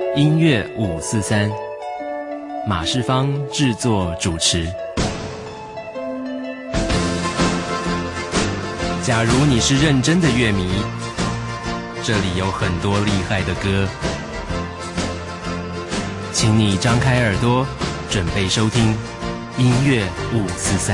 音乐543，马世芳制作主持。假如你是认真的乐迷，这里有很多厉害的歌，请你张开耳朵，准备收听音乐543。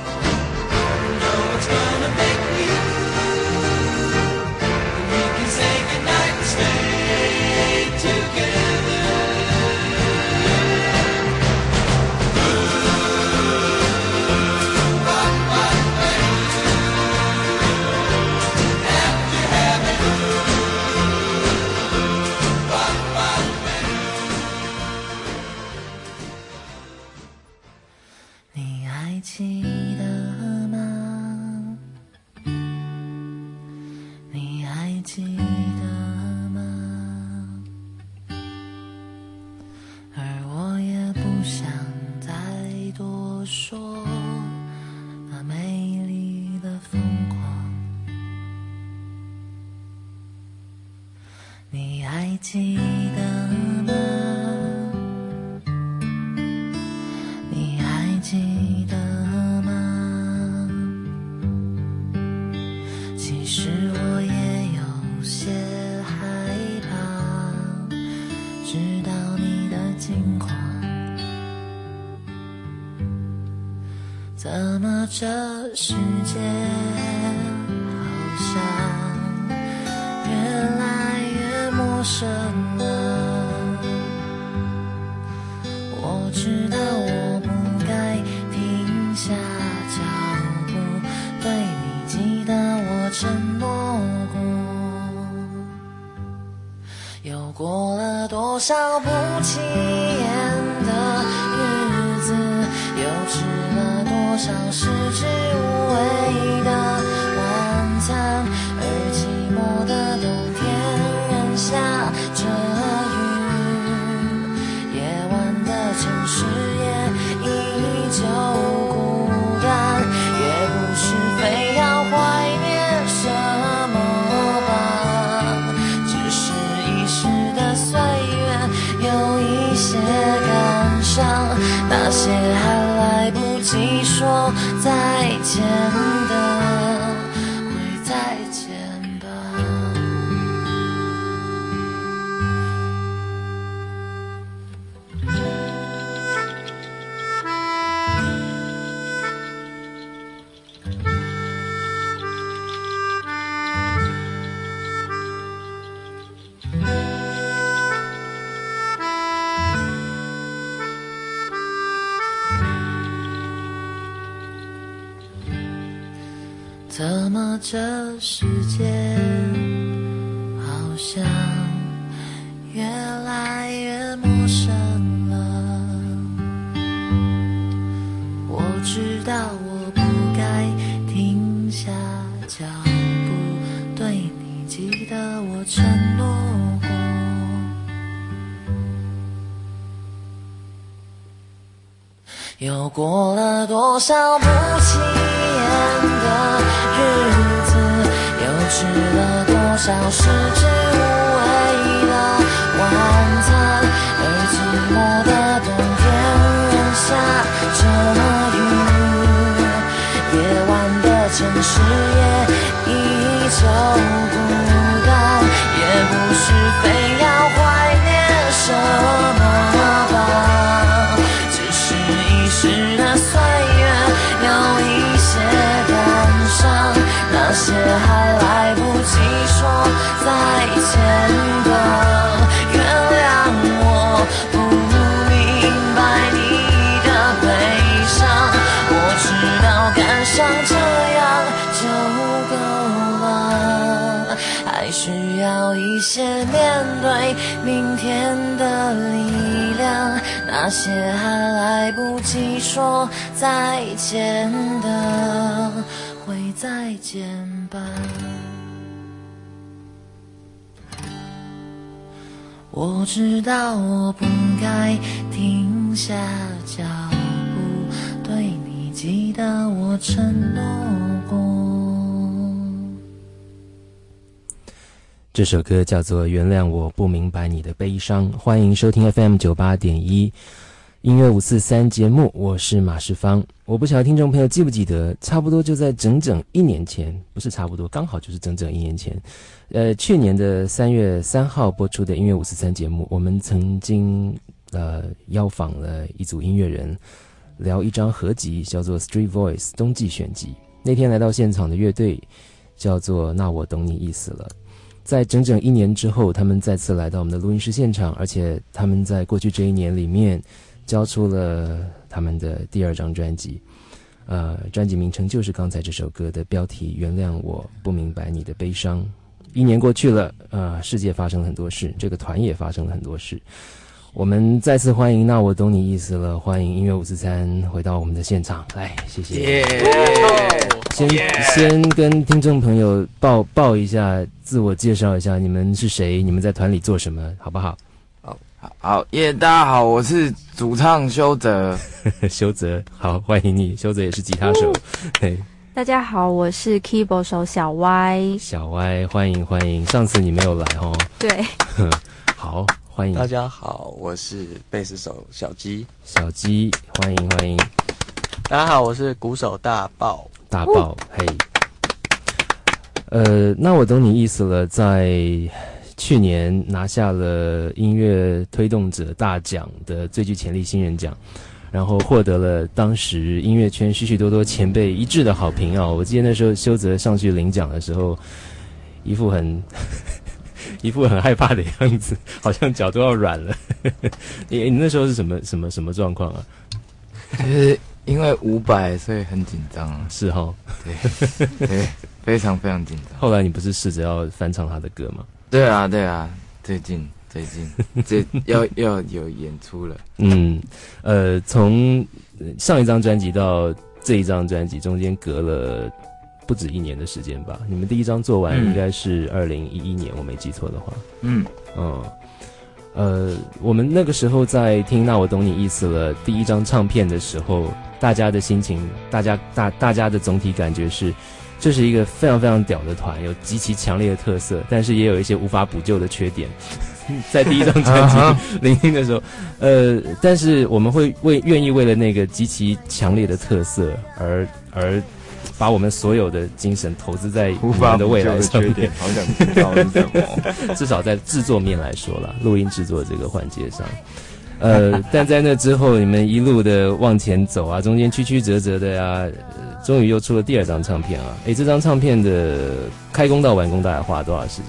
怎么这世界好像越来越陌生了？我知道我不该停下脚步，对你记得我承诺过。又过了多少不起眼的日子，又吃了多少食之无味的晚餐，而寂寞的冬天仍下着雨，夜晚的城市也依旧孤单，也不是非要怀念什么吧，只是一时的岁月有一些感伤，那些还来不及说再见的，会再见吧。怎么这世界好像越来越陌生了？我知道我不该停下脚步，对你记得我承诺过。又过了多少不起眼的日子，又吃了多少食之无味的晚餐，而寂寞的冬天仍下着雨，夜晚的城市也依旧孤单，也不是非要怀念什么吧，只是一时的岁月有一些感伤，那些还来不及说再见的，原谅我不明白你的悲伤，我知道感伤这样就够了，还需要一些面对明天的力量，那些还来不及说再见的，会再见吧。我知道我不该停下脚步，对你记得我承诺过。 这首歌叫做《原谅我不明白你的悲伤》，欢迎收听 FM98.1音乐543节目，我是马世芳。我不晓得听众朋友记不记得，差不多就在整整1年前，不是差不多，刚好就是整整1年前，去年的3月3号播出的音乐543节目，我们曾经邀访了一组音乐人，聊一张合集，叫做 Street Voice 冬季选集。那天来到现场的乐队叫做那我懂你意思了。在整整1年之后，他们再次来到我们的录音室现场，而且他们在过去这1年里面交出了他们的第2张专辑，专辑名称就是刚才这首歌的标题《原谅我不明白你的悲伤》。1年过去了，世界发生了很多事，这个团也发生了很多事。我们再次欢迎那我懂你意思了，欢迎音乐543回到我们的现场来，谢谢。先跟听众朋友报一下，自我介绍一下，你们是谁？你们在团里做什么？好不好？ 好，大家好，我是主唱修泽。 修泽，好，欢迎你。修泽也是吉他手。对， 大家好，我是 keyboard 手小歪。 小歪，欢迎。上次你没有来哦。 对。 好，欢迎。 大家好，我是贝斯手小鸡。 小鸡，欢迎。 大家好，我是鼓手大爆。 嘿。那我懂你意思了，在去年拿下了音乐推动者大奖的最具潜力新人奖，然后获得了当时音乐圈许许多多前辈一致的好评啊！我记得那时候修泽上去领奖的时候，一副很害怕的样子，好像脚都要软了。你那时候是什么状况啊？ 就是因为500，所以很紧张。 是齁， 对，非常非常紧张。 后来你不是试着要翻唱他的歌吗？ 对啊，最近这要有演出了。 从上一张专辑到这一张专辑中间隔了不止1年的时间吧？你们第1张做完应该是2011年，我没记错的话。我们那个时候在听《那我懂你意思了》第1张唱片的时候，大家的心情，大家的总体感觉是，这是一个非常非常屌的团，有极其强烈的特色，但是也有一些无法补救的缺点。在第1张专辑聆听的时候，但是我们会愿意为了那个极其强烈的特色而把我们所有的精神投资在我们的未来上面。 好想知道是什么。 至少在制作面来说啦，录音制作这个环节上。但在那之后，你们一路的往前走啊，中间曲曲折折的呀，终于又出了第2张唱片啊！这张唱片的开工到完工大概花了多少时间？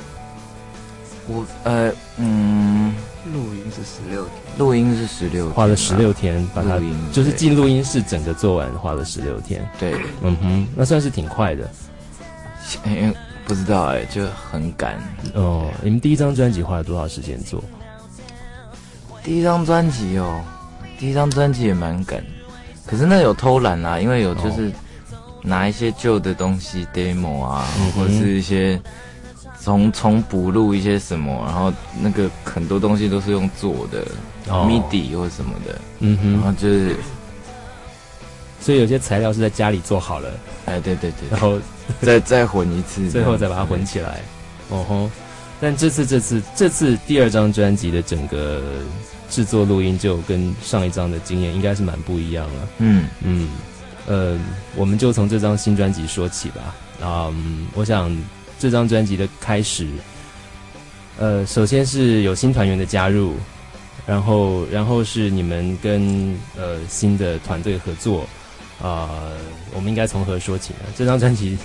录音是16天， 花了16天，把它就是进录音室整个做完，花了16天。 对， 那算是挺快的。 不知道就很赶。 你们第1张专辑花了多少时间做？ 第一张专辑也蛮赶，可是那有偷懒啦，因为有就是拿一些旧的东西 demo 啊，或者是一些重补录一些什么，然后那个很多东西都是用做的MIDI 或什么的，然后就是， 所以有些材料是在家里做好了， 对， 然后再混一次， 最后再把它混起来。但这次第2张专辑的整个制作录音就跟上一张的经验应该是蛮不一样了。我们就从这张新专辑说起吧。我想这张专辑的开始，首先是有新团员的加入，然后是你们跟新的团队合作。我们应该从何说起呢？这张专辑，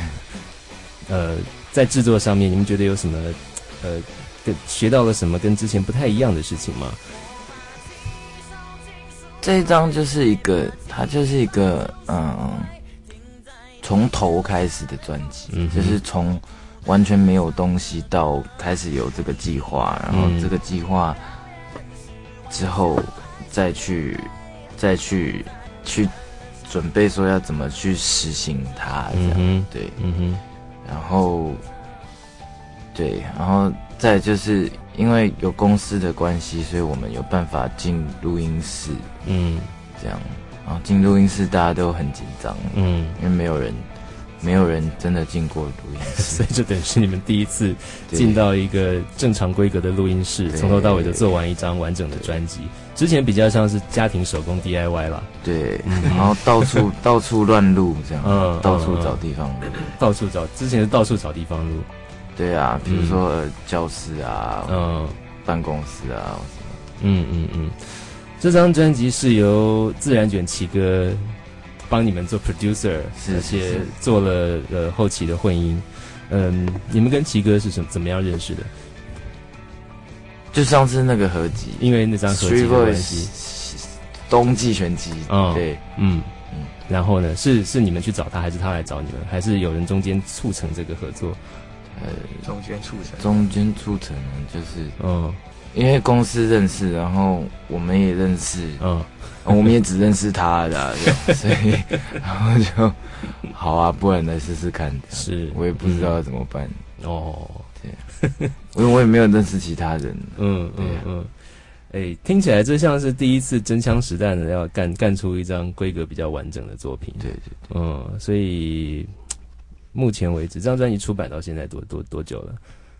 在制作上面，你们觉得有什么学到了什么跟之前不太一样的事情吗？ 这一张就是一个从头开始的专辑，就是从完全没有东西到开始有这个计划，然后这个计划之后再去准备说要怎么去实行它，这样对，然后再就是因为有公司的关系，所以我们有办法进录音室，这样，然后进录音室大家都很紧张，因为没有人没有人真的进过录音室， 所以这等于是你们第一次进到一个正常规格的录音室，从头到尾都做完一张完整的专辑。之前比较像是家庭手工 DIY 啦， 对，然后到处乱录这样，到处找地方录， 之前是到处找地方录。 对啊，比如说教室啊，办公室啊什么。 这张专辑是由自然卷奇哥帮你们做 producer， 而且做了后期的混音。你们跟奇哥是怎么样认识的？ 就上次那个合集，因为那张合集的关系， 冬季全集。对， 然后呢，是你们去找他，还是他来找你们，还是有人中间促成这个合作？ 中间促成就是因为公司认识，然后我们也认识，我们也只认识他的，所以然后就好啊，不然来试试看。是我也不知道要怎么办。对，因为我也没有认识其他人。 听起来这像是第一次真枪实弹的要干出一张规格比较完整的作品。 对， 所以目前为止，这张专辑出版到现在多久了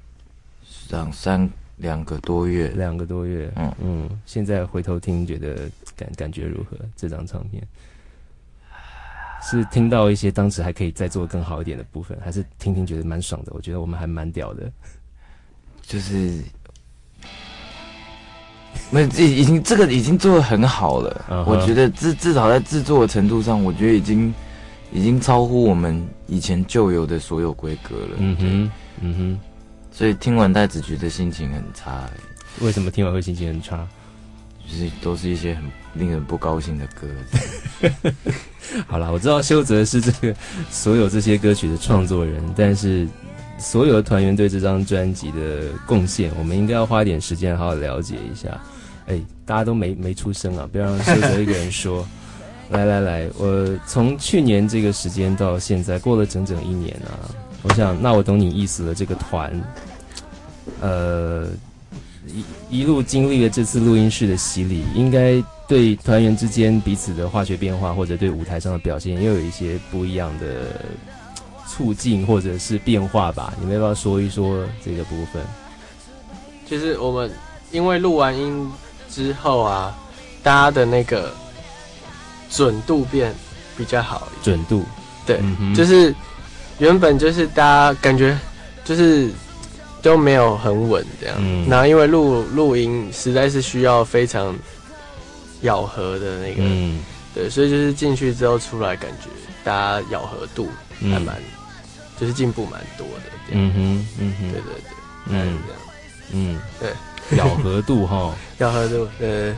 ？2个多月。 2个多月。现在回头听，觉得感觉如何？这张唱片是听到一些当时还可以再做更好一点的部分，还是听觉得蛮爽的？我觉得我们还蛮屌的， 就是已经做得很好了。我觉得至少在制作的程度上，我觉得已经超乎我们以前旧有的所有规格了。所以听完大家只觉得心情很差。 为什么听完会心情很差？ 就是都是一些很令人不高兴的歌。 好啦，我知道修泽是这个所有这些歌曲的创作人，但是所有的团员对这张专辑的贡献，我们应该要花一点时间好好了解一下。大家都没出声啊，不要让修泽一个人说。来，我从去年这个时间到现在，过了整整1年啊。我想，那我懂你意思了。这个团，一路经历了这次录音室的洗礼，应该对团员之间彼此的化学变化，或者对舞台上的表现，又有一些不一样的促进或者是变化吧？你们要不要说一说这个部分？ 就是我们因为录完音之后啊，大家的那个准度变比较好一点。准度，对，就是原本就是大家感觉就是都没有很稳这样，然后因为录音实在是需要非常咬合的那个，对，所以就是进去之后出来，感觉大家咬合度还蛮，就是进步蛮多的这样，对，这样， 对，咬合度哈， 咬合度，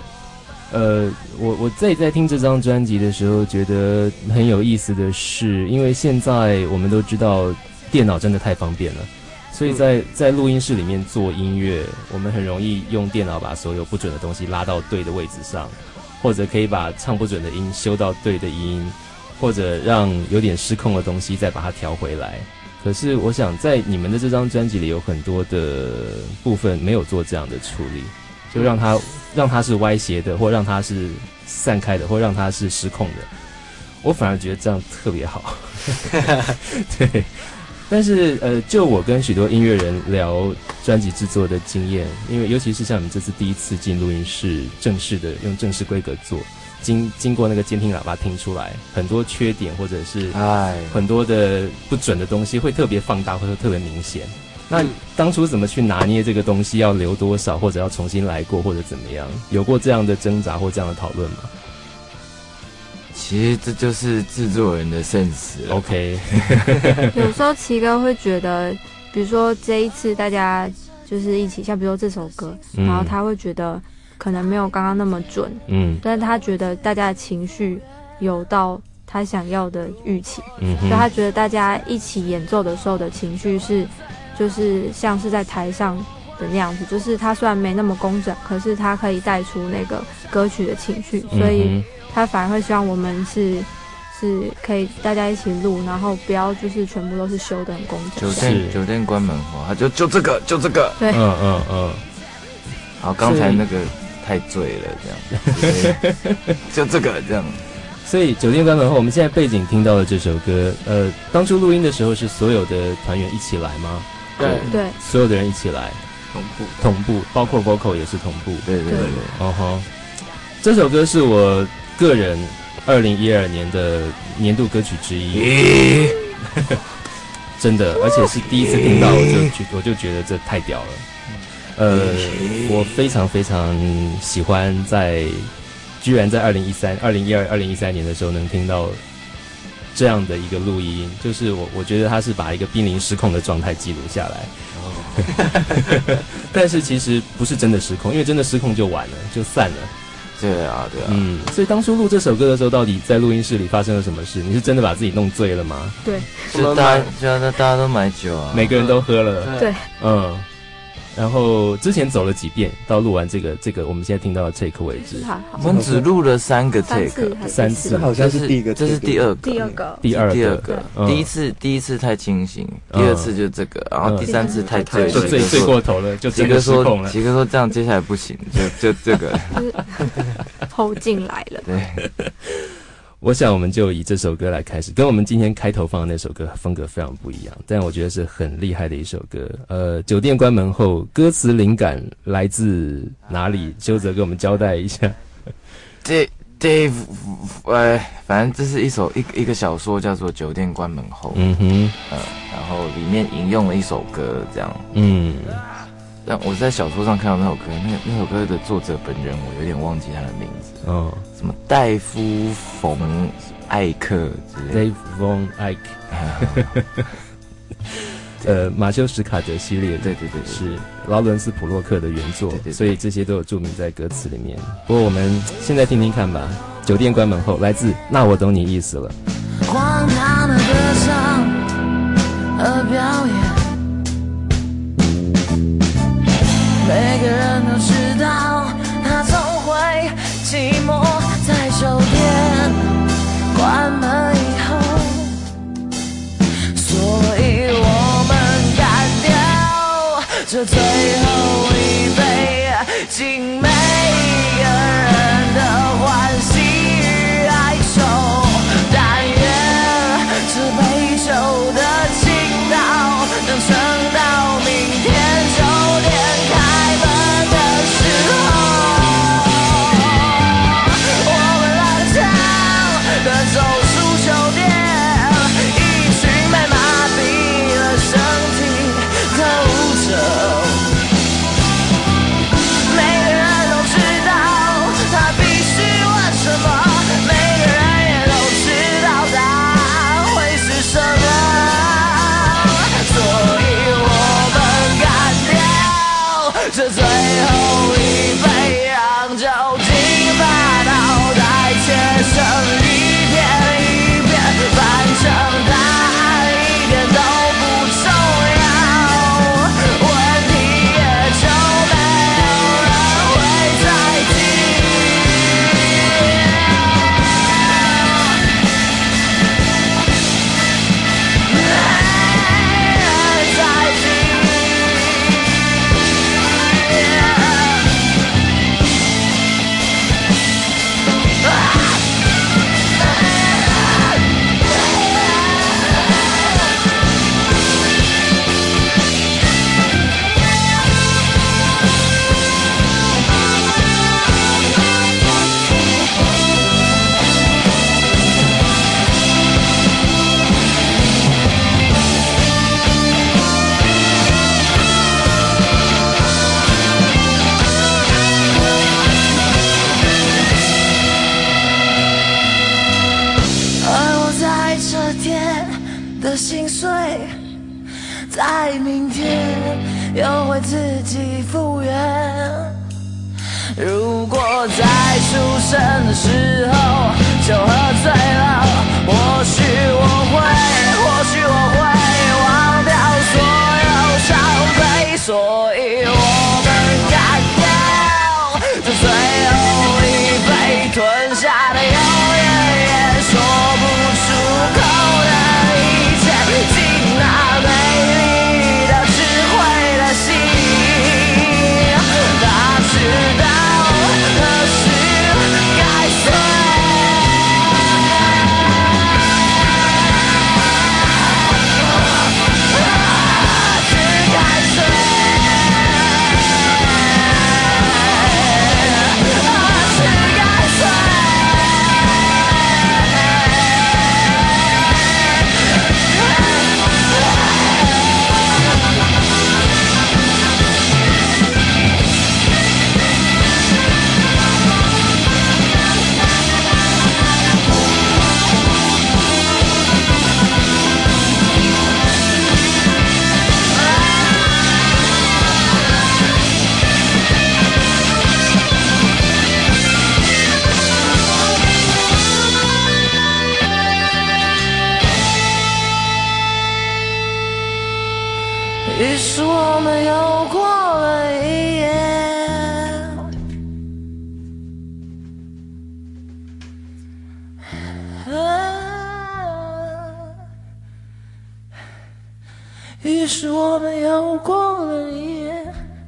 我在听这张专辑的时候，觉得很有意思的是，因为现在我们都知道电脑真的太方便了，所以在录音室里面做音乐，我们很容易用电脑把所有不准的东西拉到对的位置上，或者可以把唱不准的音修到对的音，或者让有点失控的东西再把它调回来。可是我想在你们的这张专辑里有很多的部分没有做这样的处理，就让它是歪斜的，或让它是散开的，或让它是失控的。我反而觉得这样特别好。对，但是就我跟许多音乐人聊专辑制作的经验，因为尤其是像你们这次第一次进录音室，正式的用正式规格做，经过那个监听喇叭听出来很多缺点，或者是很多的不准的东西会特别放大，或者特别明显。那当初怎么去拿捏这个东西要留多少，或者要重新来过，或者怎么样？有过这样的挣扎或这样的讨论吗？ 其实这就是制作人的sense。 OK， 有时候奇哥会觉得，比如说这一次大家就是一起，像比如说这首歌，然后他会觉得可能没有刚刚那么准，但是他觉得大家的情绪有到他想要的预期，所以他觉得大家一起演奏的时候的情绪是。就是像是在台上的那样子，就是他虽然没那么工整，可是他可以带出那个歌曲的情绪，所以他反而会希望我们是可以大家一起录，然后不要就是全部都是修得很工整。 酒店关门后，他就这个。 对， 好，刚才那个太醉了，这样，就这个这样。 所以酒店关门后，我们现在背景听到的这首歌，当初录音的时候是所有的团员一起来吗？ 对， 所有的人一起来，同步，包括 vocal 也是同步。 对。 哦吼，这首歌是我个人2012年的年度歌曲之一。真的，而且是第一次听到，我就觉得这太屌了。我非常非常喜欢居然在2013年的时候能听到这样的一个录音，就是我觉得他是把一个濒临失控的状态记录下来。但是其实不是真的失控，因为真的失控就完了，就散了。 对啊。 所以当初录这首歌的时候，到底在录音室里发生了什么事？你是真的把自己弄醉了吗？ 对， 就大家都买酒啊， 每个人都喝了。 对， 然后之前走了几遍，到录完这个我们现在听到的 take 为止。 我们只录了3个 take， 3次， 好像是第一个， 这是第二个。第一次太清醒，第2次就这个，然后第3次太醉， 就醉过头了，就真的失控了。 杰哥说这样接下来不行，就这个后劲来了。 对。 我想我们就以这首歌来开始，跟我们今天开头放的那首歌风格非常不一样，但我觉得是很厉害的一首歌。酒店关门后，歌词灵感来自哪里？修泽给我们交代一下。 Dave， 反正这是一个小说，叫做《酒店关门后》。然后里面引用了一首歌，这样。但我在小说上看到那首歌，那首歌的作者本人我有点忘记他的名字。什么戴夫·冯·艾克之类的。 Dave von Eyck。马修·史卡德系列， 对， 是劳伦斯·普洛克的原作，所以这些都有注明在歌词里面。不过我们现在听听看吧，《酒店关门后》来自《那我懂你意思了》。 荒唐的歌唱和表演，每个人都知道，他总会寂寞在酒店关门以后，所以我们干掉这最后一杯，敬每个人的欢喜与哀愁。但愿这杯酒的倾倒能撑到明天酒店开门的时候，我们踉跄地走出酒店，一群被麻痹了身体透着，每个人都知道他必须问什么，每个人也都知道答案会是什么，所以我们干掉这最后一杯，让酒精把脑袋切成一片一片，反正答案一点都不重要，问题也就没有人会再提。的心碎，在明天又会自己复原。如果在出生的时候就喝醉了，或许我会忘掉所有伤悲，所以我们干掉这最后一杯，吞下的永远也说不出口的一切，尽那美丽的智慧的心，他知道何时该碎。 是我们又过了一夜。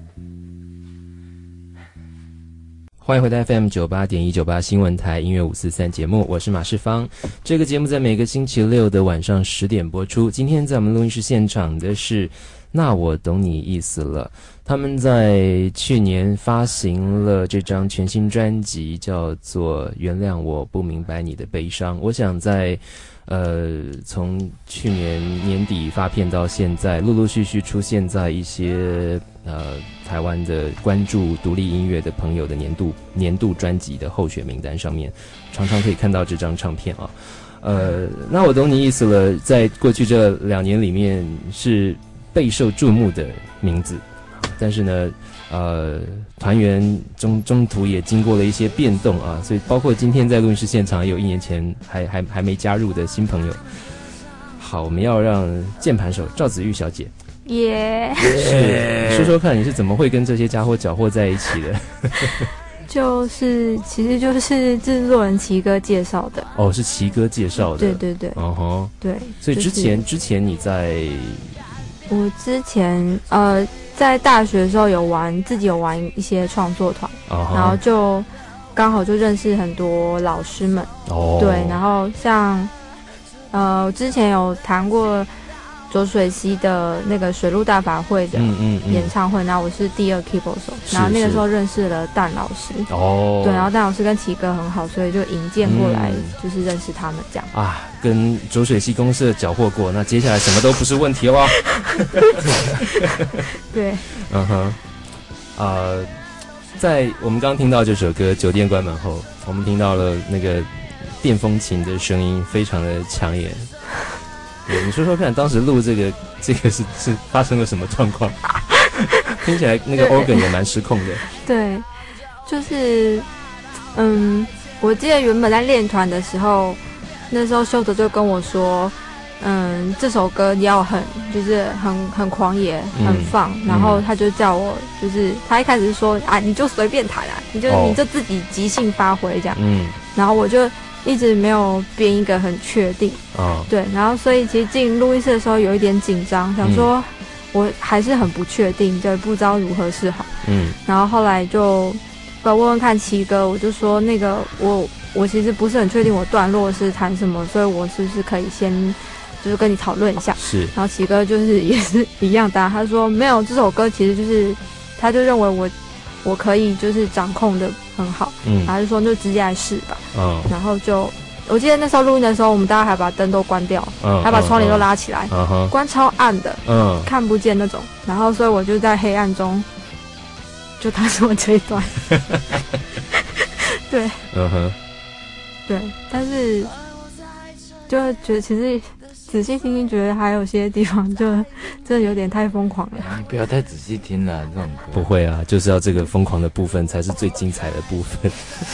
欢迎回到 FM 98.198新闻台音乐543节目，我是马世芳。这个节目在每个星期六的晚上10点播出。今天在我们录音室现场的是那我懂你意思了，他们在去年发行了这张全新专辑，叫做《原谅我不明白你的悲伤》。我想在从去年年底发片到现在，陆陆续续出现在一些台湾的关注独立音乐的朋友的年度专辑的候选名单上面，常常可以看到这张唱片啊。那我懂你意思了，在过去这2年里面是备受注目的名字，但是呢，团员中途也经过了一些变动啊，所以包括今天在录音室现场有1年前还没加入的新朋友。好，我们要让键盘手赵子玉小姐， 耶， 是说说看你是怎么会跟这些家伙搅和在一起的？ 其实就是制作人奇哥介绍的。 哦，是奇哥介绍的。 对对对。 哦吼。 对。 所以之前你在。 我之前在大学的时候自己有玩一些创作团，然后就刚好就认识很多老师们。对，然后像我之前有谈过浊水溪的那个水陆大法会的演唱会，然后我是第2 keyboard 手，然后那个时候认识了蛋老师。对，然后蛋老师跟奇哥很好，所以就引荐过来，就是认识他们这样。 啊，跟浊水溪公社搅和过，那接下来什么都不是问题了。 对， 在我们刚刚听到这首歌《酒店关门后》，我们听到了那个电风琴的声音，非常的抢眼。对，你说说看，当时录这个是发生了什么状况？听起来那个 organ 也蛮失控的。 对，就是我记得原本在练团的时候，那时候秀德就跟我说，这首歌要就是很狂野，很放，然后他就叫我，就是他一开始说啊，你就随便弹啊，你就自己即兴发挥这样，然后我就一直没有编一个很确定，对，然后所以其实进录音室的时候有一点紧张，想说我还是很不确定，就不知道如何是好，然后后来就问问看奇哥，我就说那个我其实不是很确定我段落是弹什么，所以我是不是可以先就是跟你讨论一下？是。然后奇哥就是也是一样的，他说没有，这首歌其实就是他就认为我可以就是掌控的很好，然后就说就直接来试吧。然后就我记得那时候录音的时候，我们大家还把灯都关掉，还把窗帘都拉起来，关超暗的，看不见那种。然后所以我就在黑暗中就弹出我这一段。对。对，但是就觉得其实仔细听听，觉得还有些地方就真的有点太疯狂了。 你不要太仔细听了，这种歌不会啊，就是要这个疯狂的部分才是最精彩的部分。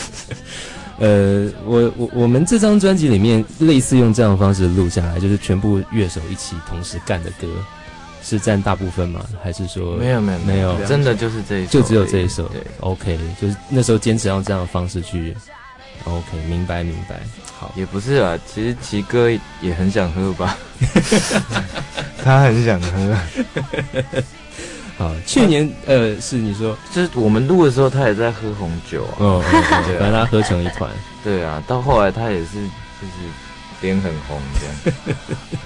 我们这张专辑里面类似用这样的方式录下来，就是全部乐手一起同时干的歌，是占大部分吗？还是说没有，真的就是这一首， 就只有这一首。 对 ，OK， 就是那时候坚持用这样的方式去。OK， 明白。好， 也不是啊，其实奇哥也很想喝吧， 他很想喝。 好，去年是你说， 就是我们录的时候，他也在喝红酒啊。 对，反正他喝成一团。 对啊，到后来他也是就是脸很红这样。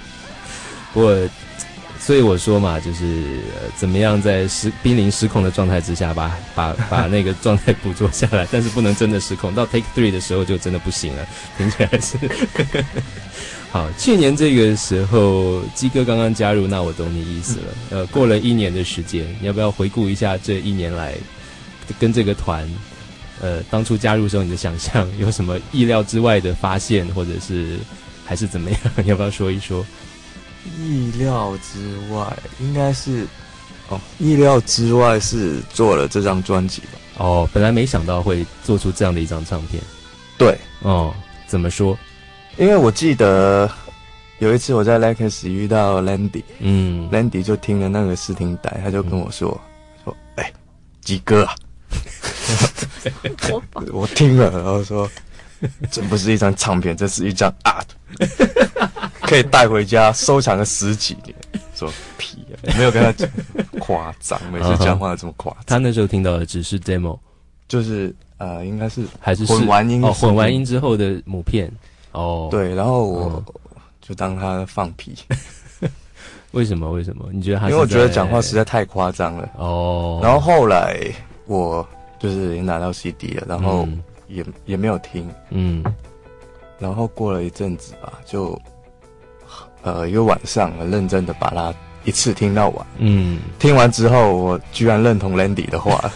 所以我说嘛，就是怎么样在濒临失控的状态之下，把那个状态捕捉下来，但是不能真的失控。到 take 3的时候就真的不行了，听起来是。好，去年这个时候，鸡哥刚刚加入，那我懂你意思了。过了1年的时间，你要不要回顾一下这1年来跟这个团，当初加入的时候你的想象有什么意料之外的发现，或者是还是怎么样？要不要说一说？ 意料之外，应该是意料之外是做了这张专辑吧？ 本来没想到会做出这样的一张唱片。 对， 怎么说？ 因为我记得有一次我在 Lex 遇到 Landy，Landy 就听了那个试听带，他就跟我说，鸡哥啊，我听了，然后说，这不是一张唱片，这是一张 art。可以带回家收藏个10几年，说屁啊！ 没有跟他讲夸张，每次讲话这么夸张。 他那时候听到的只是 demo， 就是应该是还是混完音混完音之后的母片哦。 对，然后我就当他放屁。 为什么？你觉得他？ 因为我觉得讲话实在太夸张了哦。然后后来我就是拿到 CD 了，然后也没有听，然后过了一阵子吧，就一个晚上很认真的把它一次听到完，听完之后我居然认同 Landy 的话，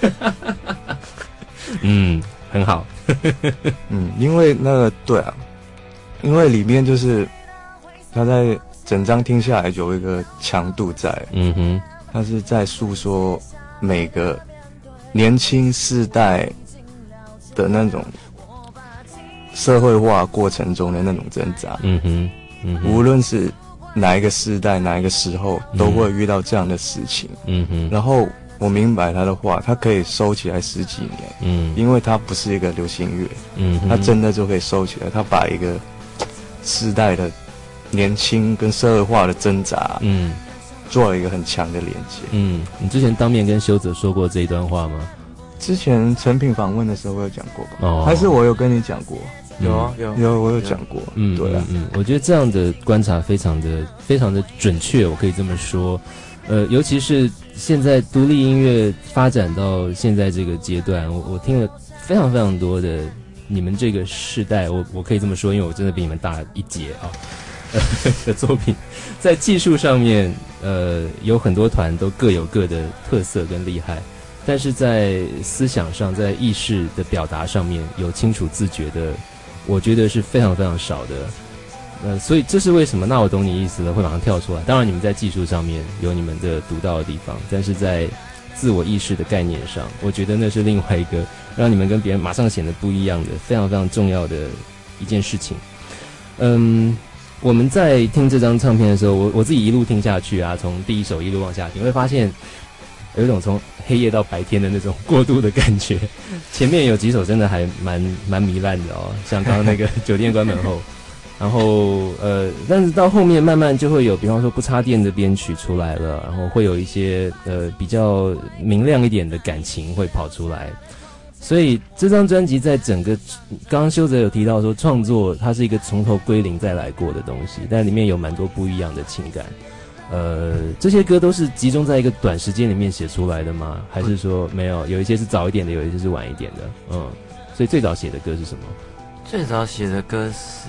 很好， 因为那个对啊，因为里面就是他在。整张听下来有一个强度在，他是在诉说每个年轻世代的那种社会化过程中的那种挣扎，无论是哪一个世代哪一个时候都会遇到这样的事情，然后我明白他的话，他可以收起来10几年，因为他不是一个流行乐，他真的就可以收起来，他把一个世代的年轻跟社会化的挣扎，做了一个很强的连接。 你之前当面跟修泽说过这一段话吗？ 之前成品访问的时候我有讲过吧？还是我有跟你讲过？有，我有讲过。对啊， 我觉得这样的观察非常的准确，我可以这么说。尤其是现在独立音乐发展到现在这个阶段，我听了非常非常多的你们这个世代，我可以这么说，因为我真的比你们大一截啊。的作品，在技术上面，有很多团都各有各的特色跟厉害，但是在思想上，在意识的表达上面有清楚自觉的，我觉得是非常非常少的。所以这是为什么那我懂你意思了会马上跳出来。当然你们在技术上面有你们的独到的地方，但是在自我意识的概念上，我觉得那是另外一个让你们跟别人马上显得不一样的非常非常重要的一件事情。我们在听这张唱片的时候，我自己一路听下去啊，从第一首一路往下听，会发现有一种从黑夜到白天的那种过渡的感觉。前面有几首真的还蛮糜烂的哦，像刚刚那个酒店关门后，然后但是到后面慢慢就会有，比方说不插电的编曲出来了，然后会有一些比较明亮一点的感情会跑出来。所以这张专辑在整个，刚刚修泽有提到说创作它是一个从头归零再来过的东西，但里面有蛮多不一样的情感。这些歌都是集中在一个短时间里面写出来的吗？还是说没有？有一些是早一点的，有一些是晚一点的。所以最早写的歌是什么？ 最早写的歌是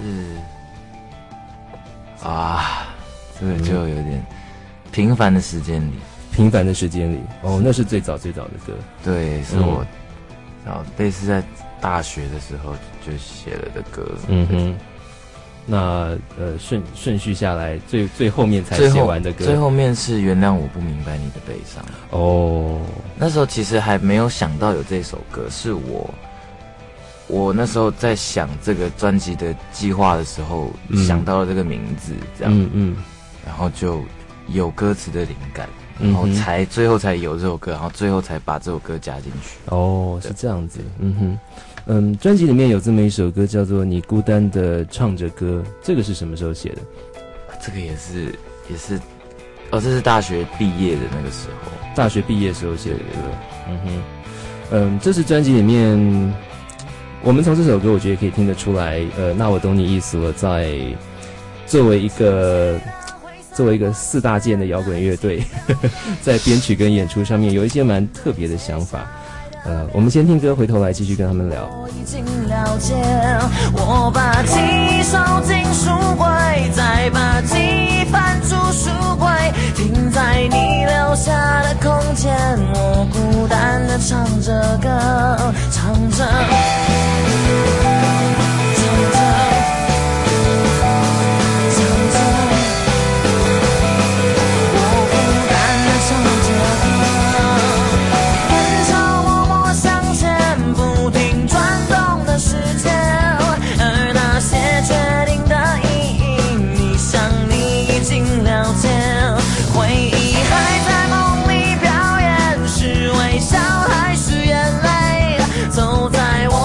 这个就有点平凡的时间里。 平凡的时间里，那是最早的歌。 对，是我。然后类似在大学的时候就写了的歌， 那顺序下来，最后面才写完的歌， 最后面是原谅我不明白你的悲伤。那时候其实还没有想到有这首歌，是我那时候在想这个专辑的计划的时候，想到了这个名字，这样，然后就有歌词的灵感。然后最后才有这首歌，然后最后才把这首歌加进去。 是这样子。专辑里面有这么一首歌叫做《你孤单的唱着歌》，这个是什么时候写的？ 这个也是，这是大学毕业的那个时候。 大学毕业时候写的歌。这是专辑里面，我们从这首歌我觉得可以听得出来，那我懂你意思了，在作为一个4大件的摇滚乐队，在编曲跟演出上面有一些蛮特别的想法。我们先听歌，回头来继续跟他们聊。 我已经了解，我把记忆收进书柜，再把记忆翻出书柜，停在你留下的空间。我孤单地唱着歌，唱着。走在我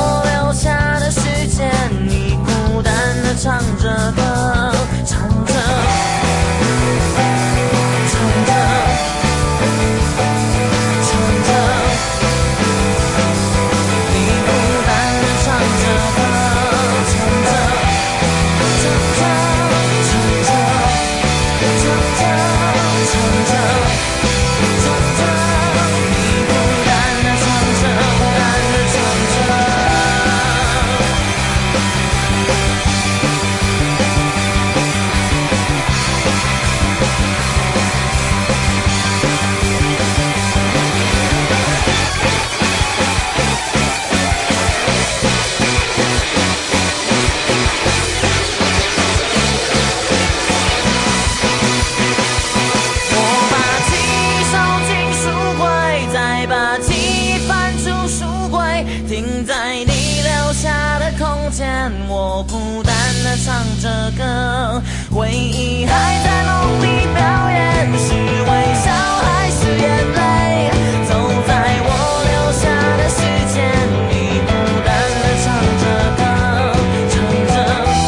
停在你留下的空间，我孤单地唱着歌，回忆还在梦里表演，是微笑还是眼泪，走在我留下的时间，你孤单地唱着歌，唱着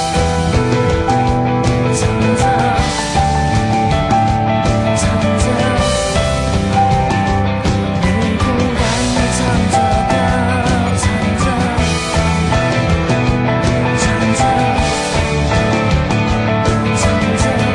唱着唱着，你孤单地唱着歌，唱着唱着唱着，你孤单地唱着歌。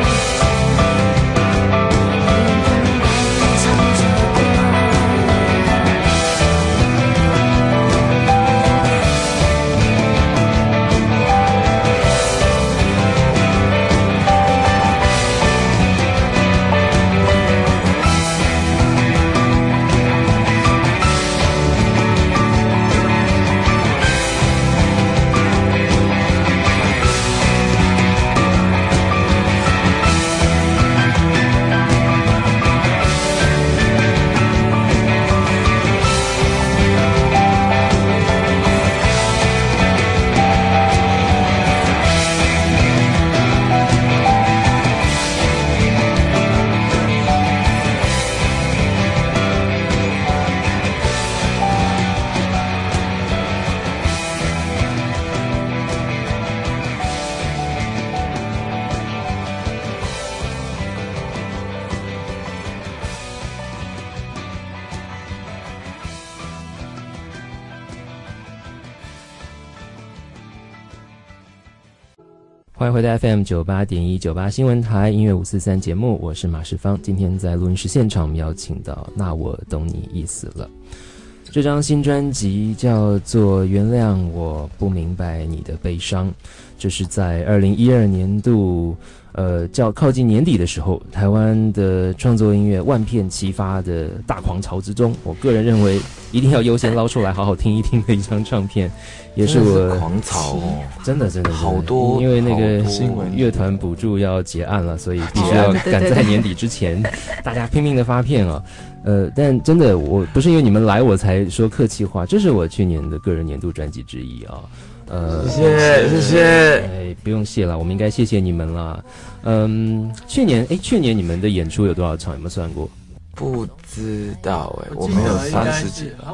欢迎回到 FM 98.198新闻台音乐543节目，我是马世芳。今天在录音室现场，我们邀请到那我懂你意思了。这张新专辑叫做《原谅我不明白你的悲伤》，这是在2012年度较靠近年底的时候，台湾的创作音乐万片齐发的大狂潮之中，我个人认为一定要优先捞出来好好听一听的一张唱片，也是我狂潮哦， 真的好多， 因为那个乐团补助要结案了，所以必须要赶在年底之前，大家拼命的发片啊。但真的我不是因为你们来我才说客气话，这是我去年的个人年度专辑之一啊。 谢谢， 哎，不用谢了，我们应该谢谢你们了。去年你们的演出有多少场？有没有算过？ 不知道我们有30几了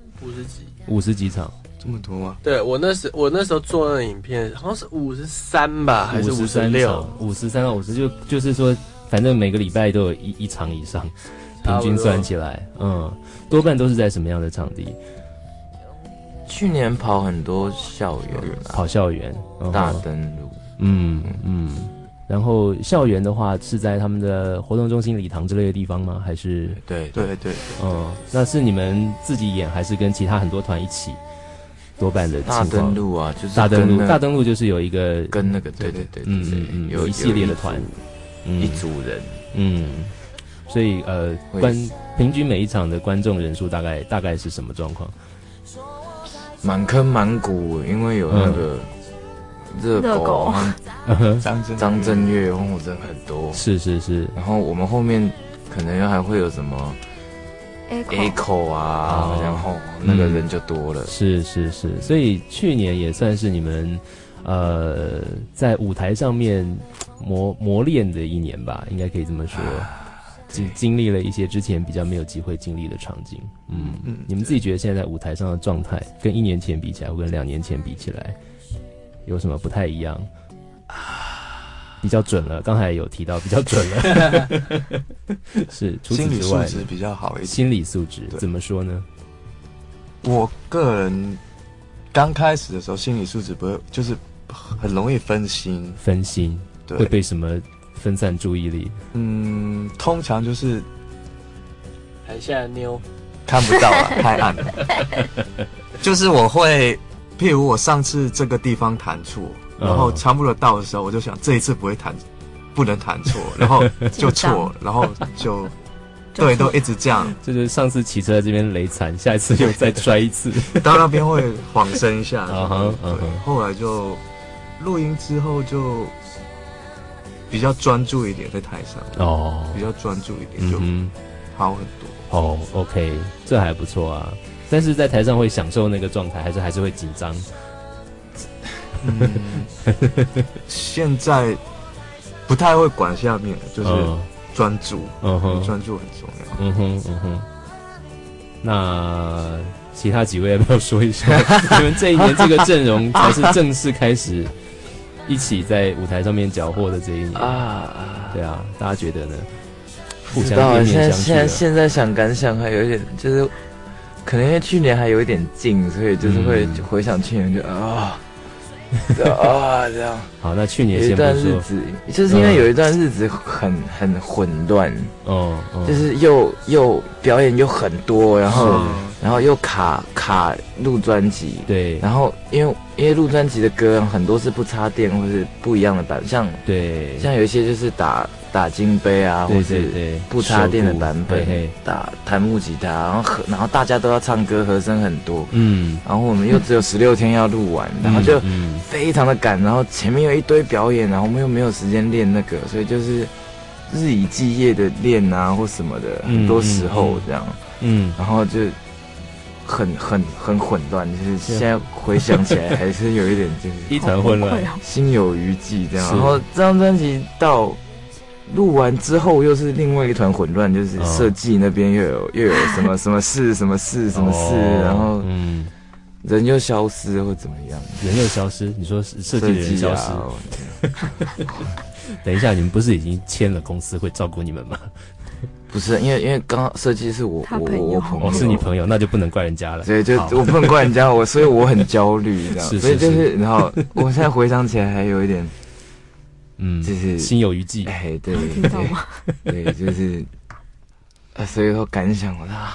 ，50几场， 这么多吗？ 对，我那时候做那影片好像是53吧，还是56？ 53到50，就是说，反正每个礼拜都有一场以上，平均算起来，多半都是在什么样的场地？ 去年跑很多校园， 跑校园， 大登路， 然后校园的话是在他们的活动中心、礼堂之类的地方吗？还是？ 对， 那是你们自己演，还是跟其他很多团一起？多半的情况。 大登路啊，就是大登路就是有一个跟那个，对， 有一系列的团， 一组人， 所以平均每一场的观众人数大概是什么状况？ 满坑满谷，因为有那个热狗，张震岳人很多， 是。 然后我们后面可能还会有什么 echo 啊，然后那个人就多了。 是，所以去年也算是你们在舞台上面磨练的一年吧，应该可以这么说。经历了一些之前比较没有机会经历的场景，你们自己觉得现在在舞台上的状态跟1年前比起来，或跟2年前比起来，有什么不太一样？比较准了，刚才有提到比较准了，是除此之外， 心理素质比较好一点。 心理素质怎么说呢？ 我个人刚开始的时候，心理素质不会，就是很容易分心， 对，会被什么？分散注意力， 通常就是台下妞看不到了，太暗了。就是我会，譬如我上次这个地方弹错，然后差不多到的时候，我就想这一次不能弹错，然后就错，然后就对，都一直这样。 就是上次骑车在这边雷惨，下一次又再摔一次， 到那边会晃神一下。后来就录音之后就。比较专注一点在台上比较专注一点就好很多 OK， 这还不错啊。 但是在台上会享受那个状态，还是会紧张？ 现在不太会管下面，就是专注，专注很重要。 那其他几位要不要说一下？你们这一年这个阵容才是正式开始一起在舞台上面缴获的这一年啊！对啊，大家觉得呢？互相面面相觑。 现在想感想还有一点，就是可能因为去年还有一点近，所以就是会回想去年就这样。 好，那去年有一段日子，就是因为有一段日子很混乱，就是又表演又很多，然后又卡录专辑， 对， 然后因为录专辑的歌很多是不插电或是不一样的版，像有一些就是打金杯啊，或是不插电的版本，弹木吉他，然后大家都要唱歌，和声很多，然后我们又只有16天要录完，然后就非常的赶，然后前面有一堆表演，然后我们又没有时间练那个，所以就是日以继夜的练啊或什么的，很多时候这样，然后就很混乱，就是现在回想起来还是有一点就是一团混乱， 心有余悸这样。然后这张专辑到录完之后又是另外一团混乱，就是设计那边又有什么事，然后人又消失或怎么样？ 人又消失？你说设计的人消失？等一下，你们不是已经签了公司会照顾你们吗？ 不是，因为刚刚设计是我朋友， 是你朋友，那就不能怪人家了。 对，就我不能怪人家，所以我很焦虑，这样。所以就是，然后我现在回想起来还有一点，就是心有余悸。 对，对，就是，所以说感想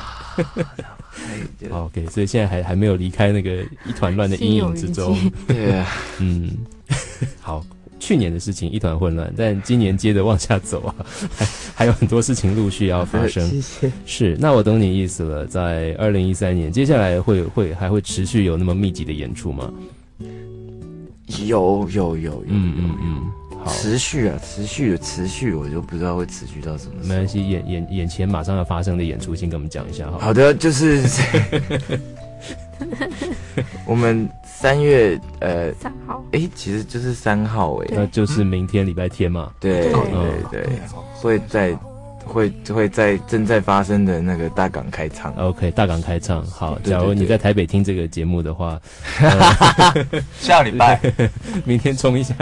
OK， 所以现在还没有离开那个一团乱的阴影之中。 对啊， 好。去年的事情一团混乱，但今年接着往下走啊，还有很多事情陆续要发生。 谢谢。 是，那我懂你意思了。在2013年，接下来还会持续有那么密集的演出吗？ 有。 好， 持续，我就不知道会持续到什么时候。 没关系，眼前马上要发生的演出，先跟我们讲一下哈。 好的，就是我们3月3号，其实就是3号那就是明天礼拜天嘛。 对，会在正在发生的那个大港开唱。 OK， 大港开唱。好，假如你在台北听这个节目的话， 下礼拜明天冲一下。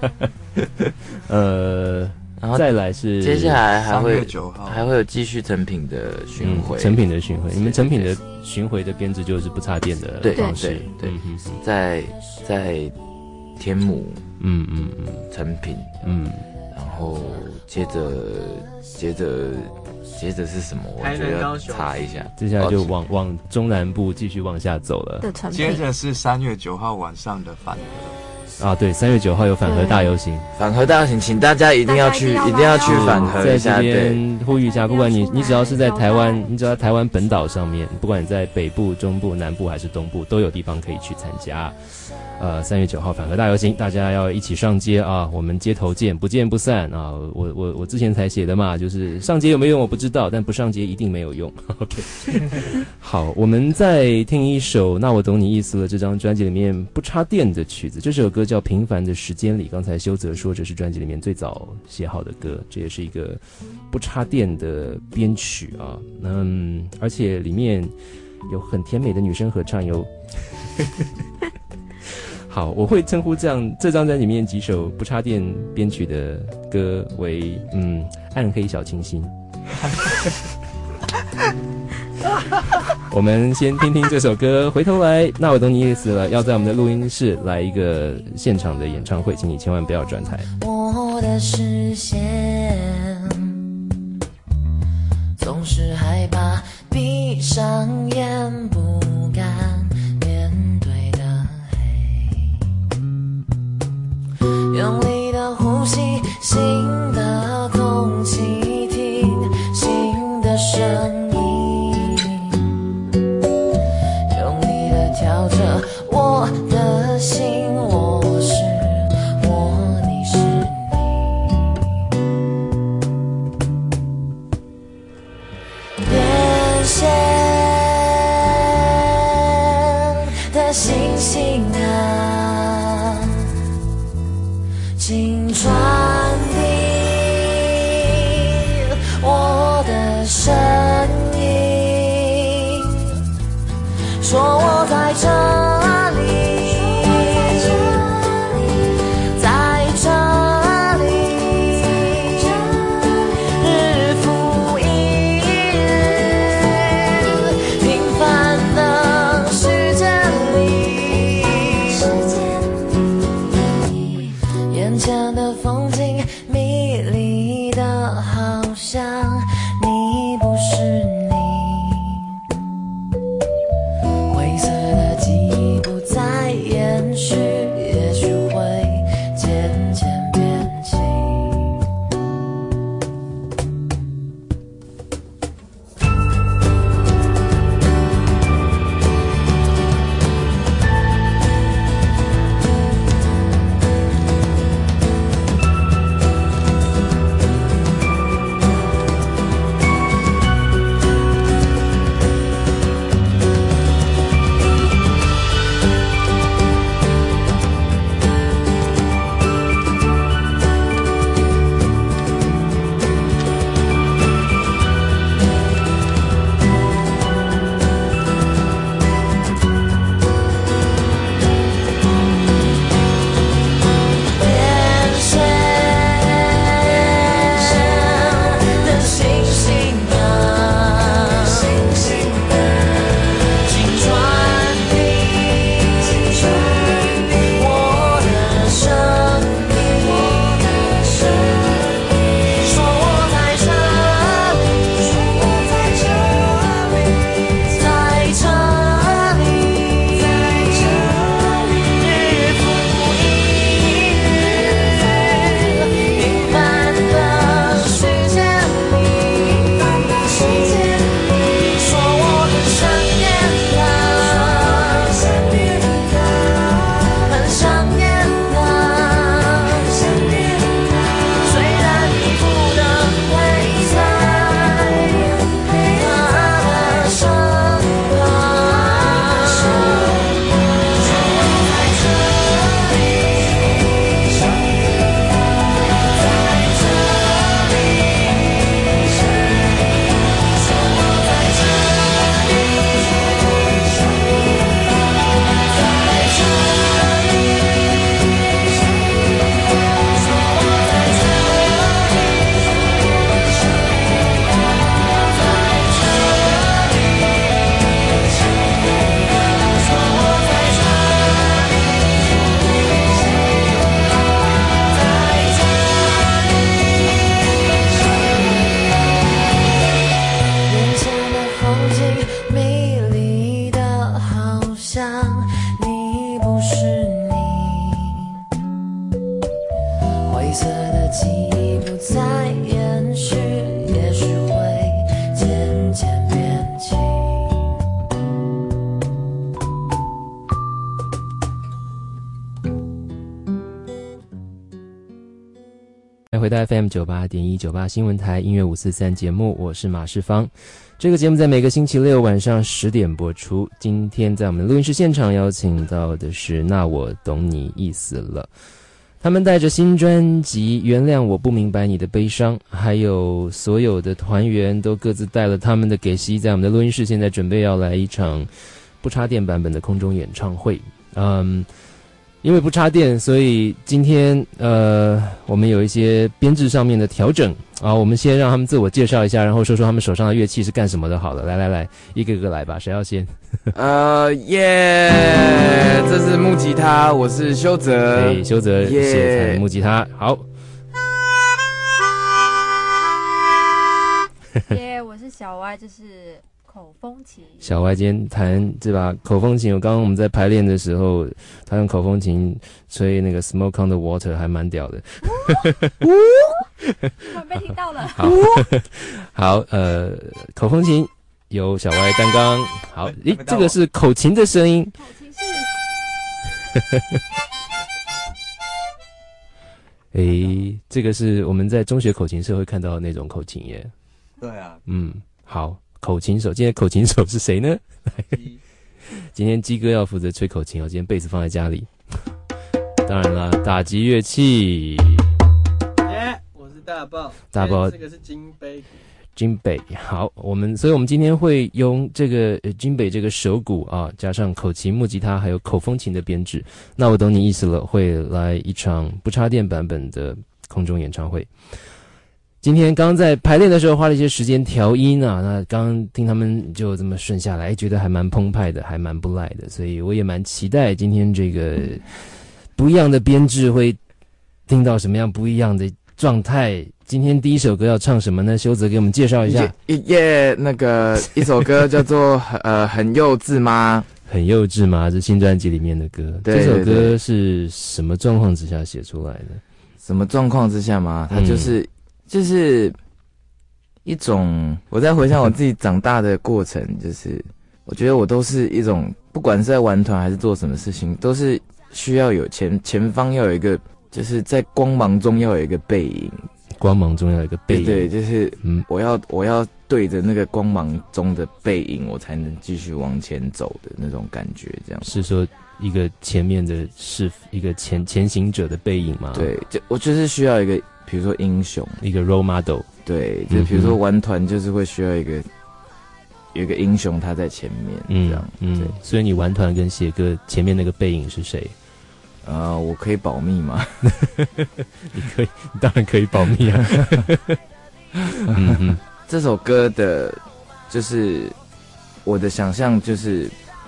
然后再来是接下来还会 9号还会有继续成品的巡回， 你们成品的巡回的编制就是不插电的方式， 对，在天母，成品，然后接着是什么？我觉得要查一下。 接下来就往中南部继续往下走了。 接着是3月9号晚上的反核。 对，3月9号有反核大游行。 反核大游行，请大家一定要去反核一下。 在这边呼吁一下，不管你只要是在台湾，你只要在台湾本岛上面，不管你在北部、中部、南部还是东部，都有地方可以去参加。3月9号反核大游行，大家要一起上街啊！我们街头见，不见不散啊！我之前才写的嘛，就是上街有没有用我不知道，但不上街一定没有用。OK， 好，我们再听一首《那我懂你意思了》这张专辑里面不插电的曲子，这首歌叫《平凡的时间里》。刚才修泽说这是专辑里面最早写好的歌，这也是一个不插电的编曲啊。而且里面有很甜美的女生合唱哟。好，我会称呼这张专辑里面几首不插电编曲的歌为暗黑小清新。我们先听听这首歌，回头来，那我懂你意思了。要在我们的录音室来一个现场的演唱会，请你千万不要转台。 我的视线总是害怕闭上眼，不敢面对的黑，用力的呼吸，新的空气，听新的声音，用力的跳着我的心，我是我，你是你，变现的星星啊，请传递我的声音，说我在这里，在这里，日复一日，平凡的世界里，眼前的风景迷离的好像你不是你，灰色的记忆不再延续，也许会渐渐变轻。 回到 FM 98.198新闻台音乐543节目，我是马世芳。这个节目在每个星期六晚上10点播出。今天在我们录音室现场邀请到的是那我懂你意思了，他们带着新专辑《原谅我不明白你的悲伤》，还有所有的团员都各自带了他们的给息，在我们的录音室现在准备要来一场不插电版本的空中演唱会。因为不插电，所以今天我们有一些编制上面的调整啊。我们先让他们自我介绍一下，然后说说他们手上的乐器是干什么的。好了，来，一个个来吧，谁要先？ 这是木吉他，我是修泽。 修泽写弹木吉他，好。 我是小歪，这是口风琴。 小歪今天弹这把口风琴，刚刚我们在排练的时候，他用口风琴吹那个 Smoke on the Water， 还蛮屌的。 我被听到了。 好，口风琴由小歪担纲。好，这个是口琴的声音。口琴是。这个是我们在中学口琴社会看到的那种口琴耶。 对啊。 好。口琴手，今天口琴手是谁呢？ 今天鸡哥要负责吹口琴哦，今天贝斯放在家里。当然了，打击乐器。 我是大爆， 大爆， 这个是金杯。 金北，好，所以我们今天会用这个金北这个手鼓啊，加上口琴、木吉他还有口风琴的编制。那我懂你意思了，会来一场不插电版本的空中演唱会。今天刚在排练的时候花了一些时间调音啊，那刚听他们就这么顺下来，觉得还蛮澎湃的，还蛮不赖的，所以我也蛮期待今天这个不一样的编制会听到什么样不一样的状态。今天第一首歌要唱什么呢？修泽给我们介绍一下。 那个一首歌叫做很幼稚吗？ 很幼稚吗？是新专辑里面的歌。 对对对， 这首歌是什么状况之下写出来的？ 什么状况之下吗？它就是一种，我在回想我自己长大的过程，就是我觉得我都是一种，不管是在玩团还是做什么事情，都是需要有前方要有一个，就是在光芒中要有一个背影。 光芒中要有一个背影， 对，就是我要对着那个光芒中的背影，我才能继续往前走的那种感觉。这样是说一个前面的是一个前行者的背影吗？ 对，我就是需要一个，比如说英雄， 一个 role model。 对，就比如说玩团就是会需要有一个英雄他在前面，这样。对， 所以你玩团跟写歌前面那个背影是谁？ 我可以保密吗？ 你当然可以保密啊。 这首歌的，就是我的想象，就是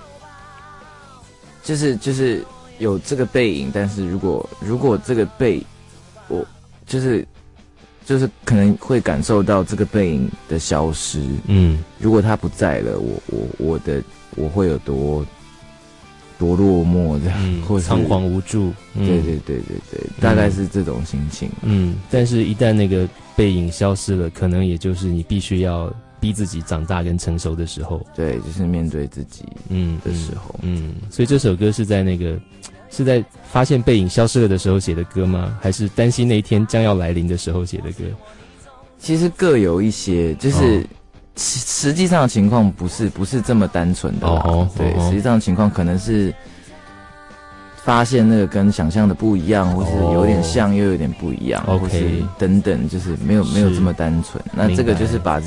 有这个背影，但是如果这个我就是可能会感受到这个背影的消失。如果他不在了，我会有多落寞这样，或者仓皇无助。 对，大概是这种心情。 但是一旦那个背影消失了，可能也就是你必须要逼自己长大跟成熟的时候。 对，就是面对自己的时候。 所以这首歌是在发现背影消失了的时候写的歌吗？还是担心那一天将要来临的时候写的歌？ 其实各有一些，就是实际上的情况不是这么单纯的啦。对，实际上的情况可能是发现那个跟想象的不一样，或是有点像又有点不一样，或是等等，就是没有这么单纯。那这个就是把自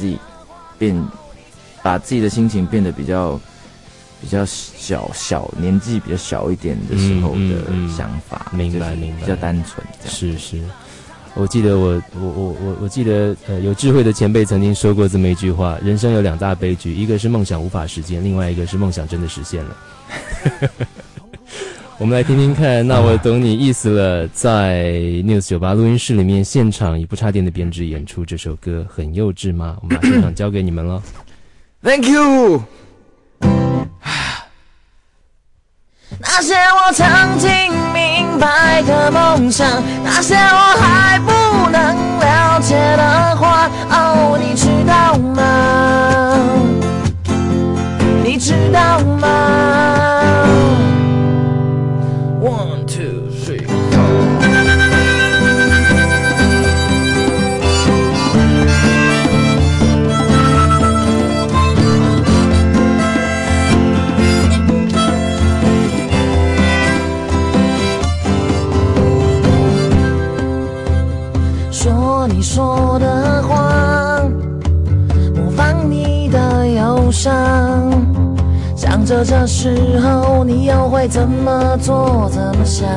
己的心情变得比较小年纪比较小一点的时候的想法。 明白， 比较单纯。 是。我记得我记得有智慧的前辈曾经说过这么一句话：人生有2大悲剧，一个是梦想无法实现，另外一个是梦想真的实现了。我们来听听看，那我懂你意思了。在 News 98录音室里面现场以不插电的编制演出这首歌，很幼稚吗？我们把现场交给你们了。 Thank you。 那些我曾经明白的梦想，那些我还不能了解的话，哦，你知道吗？你知道吗？1 2 3 说你说的话，模仿你的忧伤，想着这时候你又会怎么做怎么想，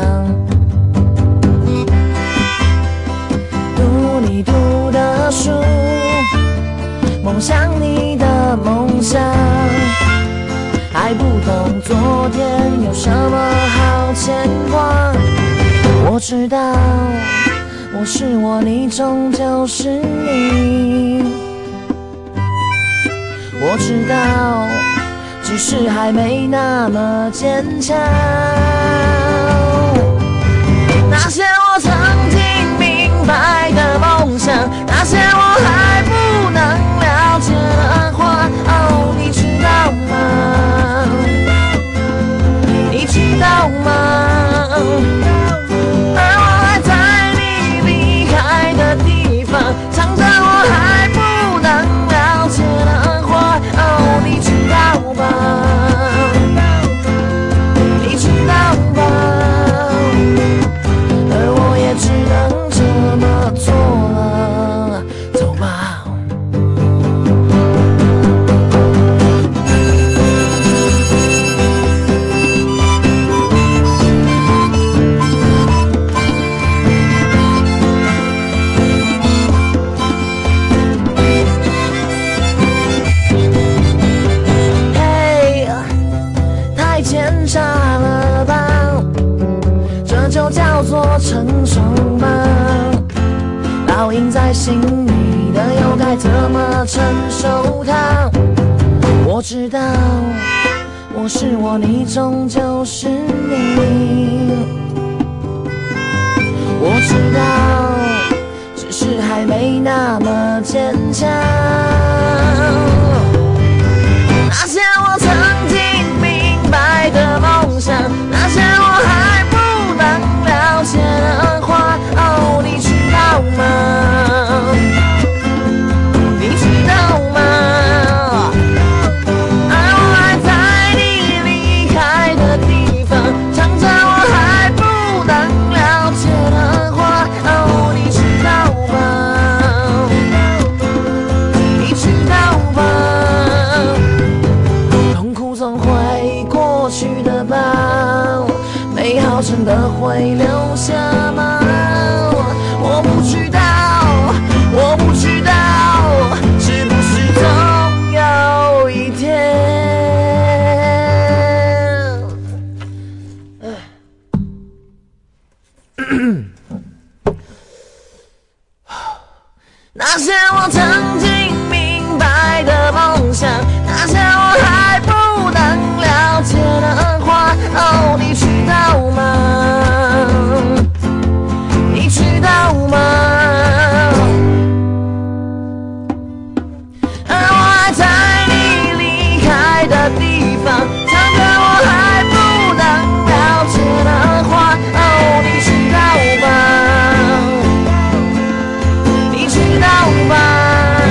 读你读的书，梦想你的梦想，还不懂昨天有什么好牵挂。我知道我是我，你终究是你。我知道，只是还没那么坚强。那些我曾经明白的梦想，那些我还不能了解的话，哦，你知道吗？你知道吗？唱着我还不能了解的话，哦，你知道吗？ 牵下了吧，这就叫做成熟吗？烙印在心里的又该怎么承受它？我知道我是我，你终究是你。我知道只是还没那么坚强。那些我曾经明白的梦想，那些我还不能了解的话，哦，你知道吗？你知道吗？而我还在你离开的地方，唱着我还不能了解的话，哦，你知道吗？你知道吗？痛苦总会过去的吧，美好真的会留下吗？我不知道，我不知道，是不是总有一天？那些我曾经明白的梦想，那些我还不能了解的话，哦，你知道吗？你知道吗？而我还在你离开的地方，唱着我还不能了解的话，哦，你知道吗？你知道吗？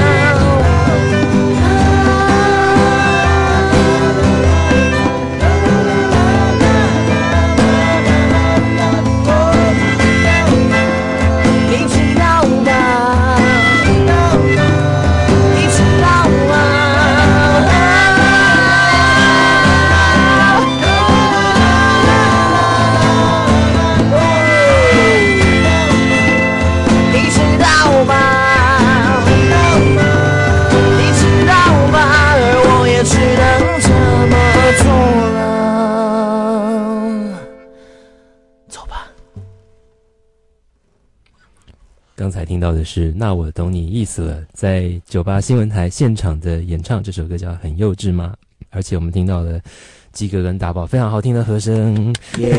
刚才听到的是那我懂你意思了，在98新闻台现场的演唱，这首歌叫很幼稚吗？而且我们听到了鸡哥跟大宝非常好听的和声，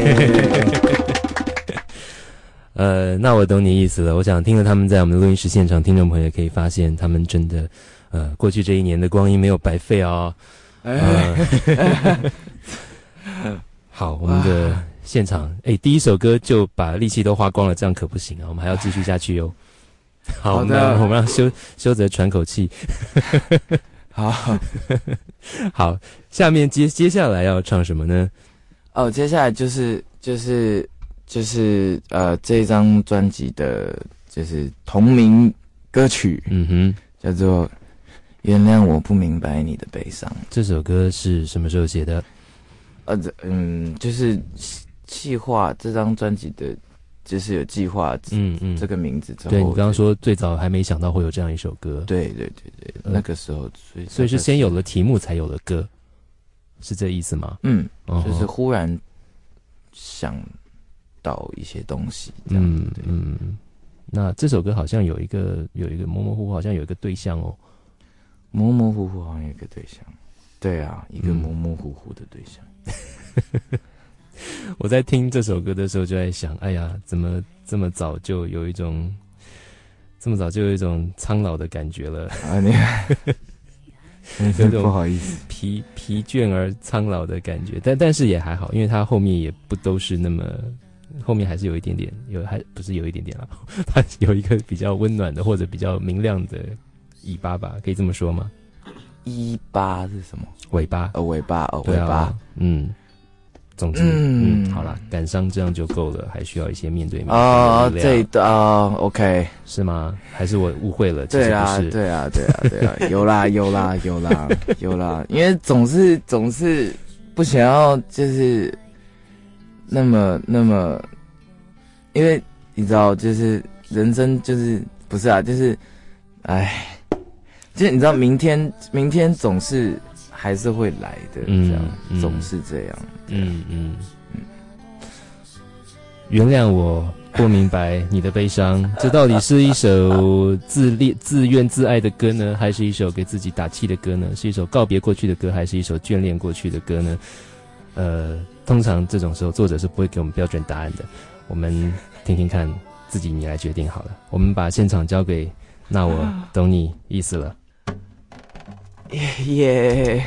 那我懂你意思了。我想听了他们在我们的录音室现场，听众朋友也可以发现他们真的过去这一年的光阴没有白费哦。好，我们的现场第一首歌就把力气都花光了，这样可不行啊，我们还要继续下去哟。好的，我们让修泽喘口气。好，下面接下来要唱什么呢？ 哦，接下来就是这张专辑的就是同名歌曲，叫做《原谅我不明白你的悲伤》。 这首歌是什么时候写的？ 就是企划这张专辑的，就是有计划，这个名字之后， 对你刚刚说最早还没想到会有这样一首歌， 对，那个时候， 所以是先有了题目才有了歌，是这意思吗？ 就是忽然想到一些东西， 那这首歌好像有一个模模糊糊，好像有一个对象哦， 模模糊糊好像有一个对象，对啊，一个模模糊糊的对象。 我在听这首歌的时候就在想，哎呀，怎么这么早就有一种苍老的感觉了啊！你有种不好意思， 疲倦而苍老的感觉，但是也还好，因为它后面也不都是那么，后面还是有一点点，还不是有一点点啦，它有一个比较温暖的或者比较明亮的尾巴吧，可以这么说吗？ 尾巴是什么？ 尾巴， 尾巴，尾巴， 总之，好啦，感伤这样就够了，还需要一些面对面哦，这OK 是吗？还是我误会了？ 对啊，对啊，有啦，因为总是不想要就是那么，因为你知道，就是人生就是不是啊，就是，就是你知道，明天总是还是会来的，这样总是这样。 原谅我不明白你的悲伤，这到底是一首自怨自艾的歌呢，还是一首给自己打气的歌呢？是一首告别过去的歌，还是一首眷恋过去的歌呢？通常这种时候作者是不会给我们标准答案的，我们听听看，自己你来决定好了。我们把现场交给那我懂你意思了。 耶！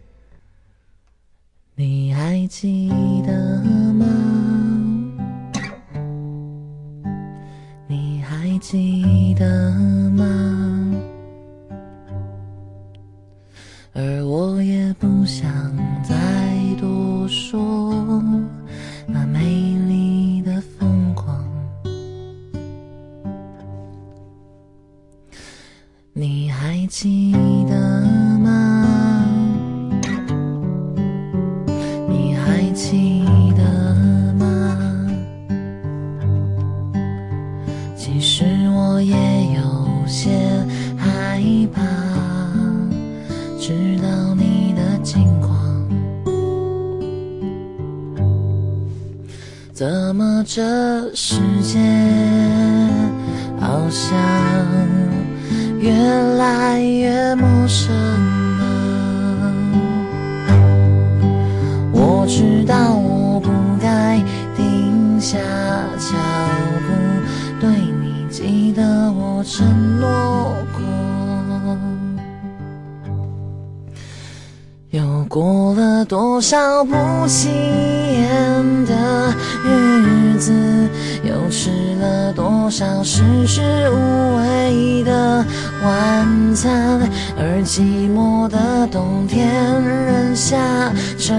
你还记得吗？你还记得吗？而我也不想再多说那美丽的疯狂。你还记得吗？你还记得吗？其实我也有些害怕知道你的近况，怎么这世界好像越来越陌生了？我知道我不该停下脚步，对你记得我承诺过。又过了多少不起眼的日子，又吃了多少食之无味的晚餐，而寂寞的冬天仍下着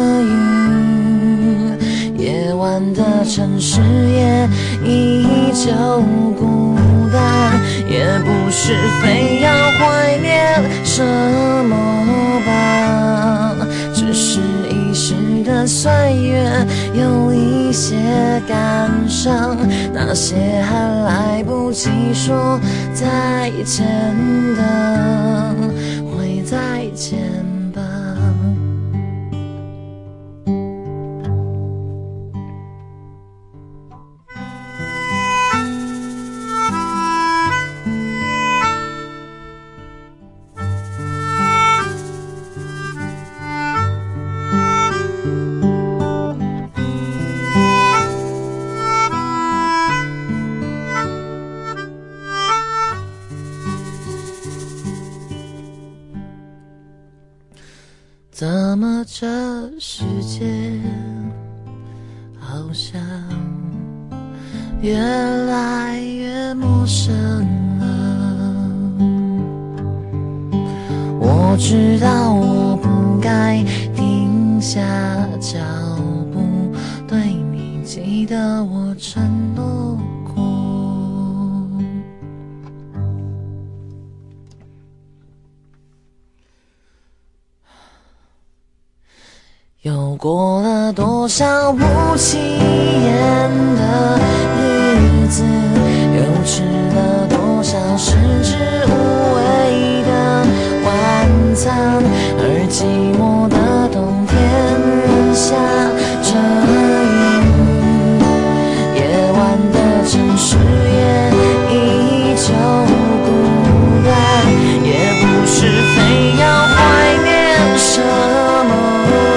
雨，夜晚的城市也依旧孤单，也不是非要怀念什么吧，只是一时的岁月有一些感伤，那些还来不及说再见的，会再见吧。怎么这世界好像越来越陌生了？我知道我不该停下脚步，对你记得我承诺过。又过了多少不起眼的日子，又吃了多少食之无味的晚餐，而寂寞的冬天仍下着雨，夜晚的城市也依旧孤单，也不是非要怀念什么，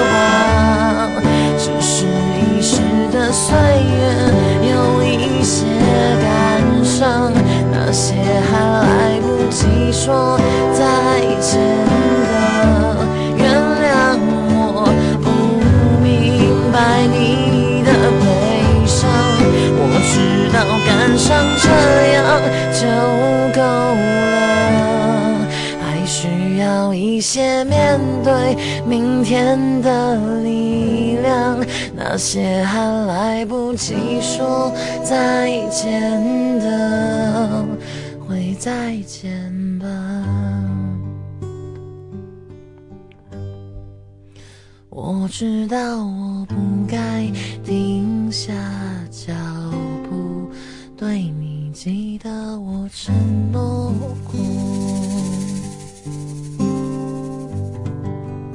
岁月有一些感伤，那些还来不及说再见的，原谅我不明白你的悲伤，我知道感伤这样就够了，还需要一些面对明天的力量，那些还来不及说再见的，会再见吧。我知道我不该停下脚步，对你记得我承诺过。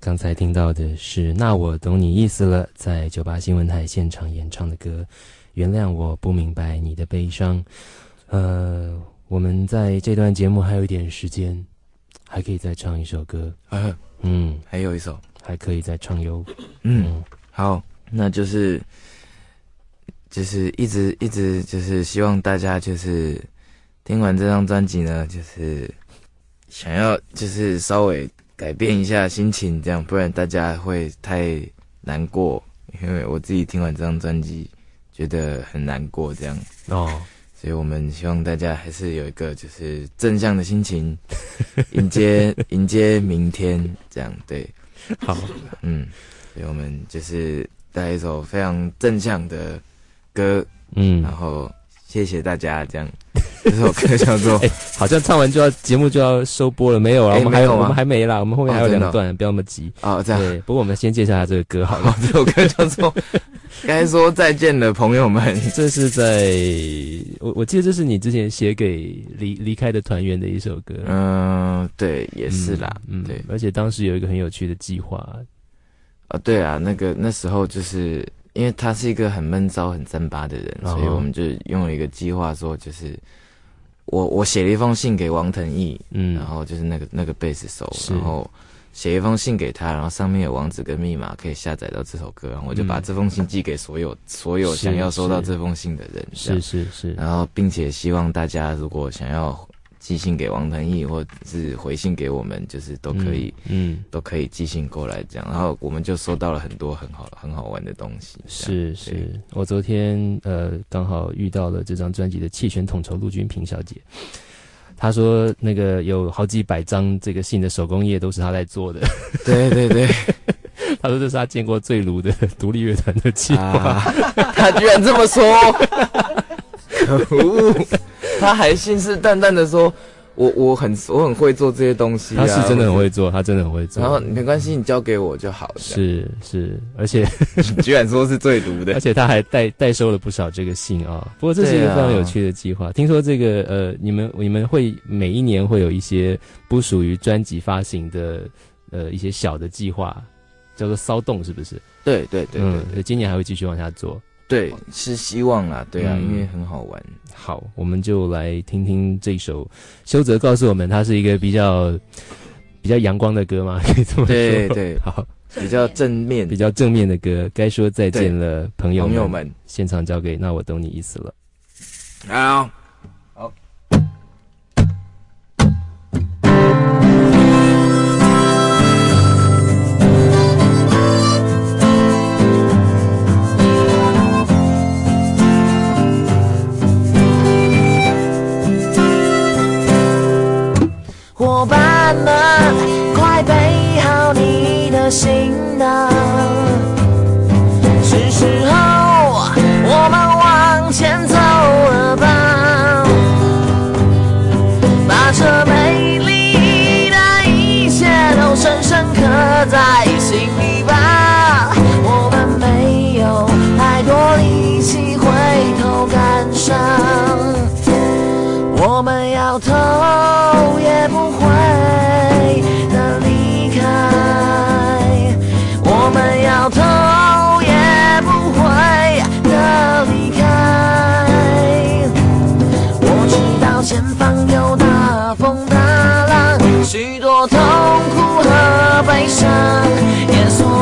刚才听到的是那我懂你意思了，在98新闻台现场演唱的歌，原谅我不明白你的悲伤。我们在这段节目还有一点时间，还可以再唱一首歌。 还有一首， 还可以再唱哟。 好，那就是一直就是希望大家就是听完这张专辑呢，就是想要就是稍微改变一下心情，这样不然大家会太难过。因为我自己听完这张专辑，觉得很难过，这样所以我们希望大家还是有一个就是正向的心情，迎接明天，这样对。 好， 所以我们就是带一首非常正向的歌，然后谢谢大家，这样。这首歌叫做好像唱完节目就要收播了，没有啊？我们还没啦，我们后面还有2段，不要那么急。 这样。 对，不过我们先介绍一下这个歌好了。 这首歌叫做该说再见了，朋友们。 这是在我记得这是你之前写给离开的团员的一首歌。 对，也是啦。对， 而且当时有一个很有趣的计划。 对啊，那时候就是因为他是一个很闷骚、很三八的人，所以我们就用了一个计划，说就是我写了一封信给王腾毅，然后就是那个贝斯手，然后写一封信给他，然后上面有网址跟密码可以下载到这首歌，然后我就把这封信寄给所有想要收到这封信的人， 是， 然后并且希望大家如果想要寄信给王腾毅，或者是回信给我们，就是都可以，都可以寄信过来这样。然后我们就收到了很多很好玩的东西。 是，我昨天刚好遇到了这张专辑的弃权统筹陆君平小姐，她说那个有好几百张这个信的手工业都是她在做的。 对。 她说这是她见过最鲁的独立乐团的计划。 她居然这么说，可恶！他还信誓旦旦的说，我很会做这些东西啊。 他是真的很会做，他真的很会做。 然后没关系，你交给我就好了。 是，而且居然说是最毒的， 而且他还代收了不少这个信啊。不过这是一个非常有趣的计划。听说这个你们会每一年会有一些不属于专辑发行的一些小的计划，叫做骚动，是不是？ 对， 今年还会继续往下做。 对，是希望啦，对啊，因为很好玩。 好，我们就来听听这首修泽告诉我们，它是一个比较阳光的歌嘛，可以这么说。 对，好，比较正面的歌。该说再见了，朋友们。 现场交给那我懂你意思了。 好。 伙伴们，快备好你的行囊，是时候我们往前走了吧，把这美丽的一切都深深刻在心里吧。我们没有太多力气回头感伤，我们要头也不回的离开，我们要头也不回的离开。我知道前方有大风大浪，许多痛苦和悲伤，也所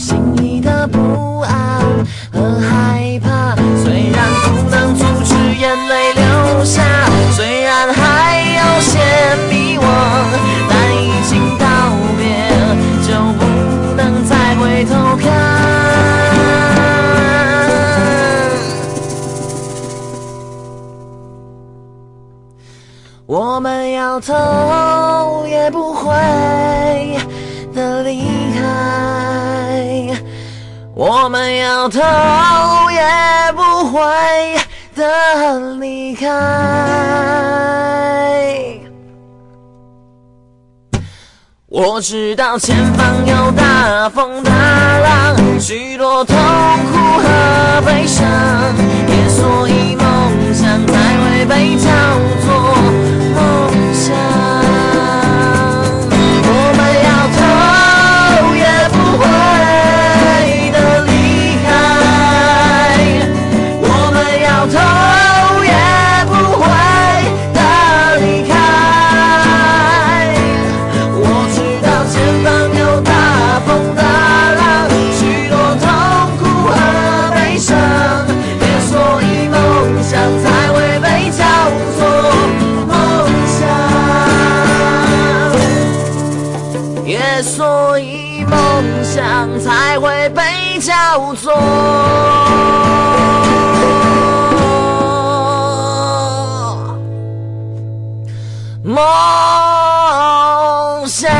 心里的不安和害怕。虽然不能阻止眼泪流下，虽然还有些迷惘，但已经道别，就不能再回头看。我们要头也不回的离开，我们要头也不回的离开。我知道前方有大风大浪，许多痛苦和悲伤，也所以梦想才会被叫做梦想。我们要头也不回的离开，我们要头也不回的离开。我知道前方有大风大浪，许多痛苦和悲伤，也所以梦想才会被叫做梦想，也所以梦想才会被叫做梦想。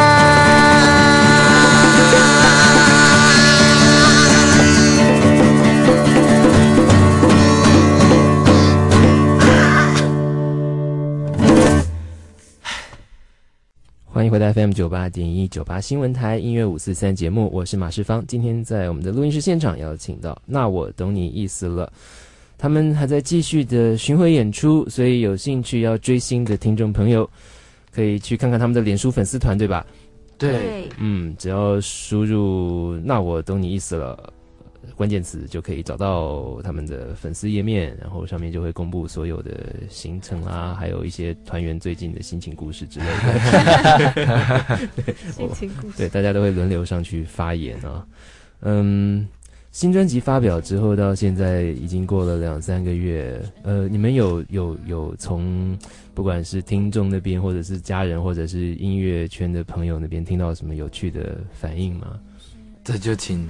欢迎回到 FM 98.1 98新闻台音乐543节目，我是马世芳。今天在我们的录音室现场邀请到那我懂你意思了，他们还在继续的巡回演出，所以有兴趣要追星的听众朋友可以去看看他们的脸书粉丝团，对吧？ 对， 只要输入那我懂你意思了关键词就可以找到他们的粉丝页面，然后上面就会公布所有的行程啦，还有一些团员最近的心情故事之类的。 心情故事， 对，大家都会轮流上去发言啊。新专辑发表之后到现在已经过了2-3个月，你们有从不管是听众那边，或者是家人，或者是音乐圈的朋友那边听到什么有趣的反应吗？ 这就请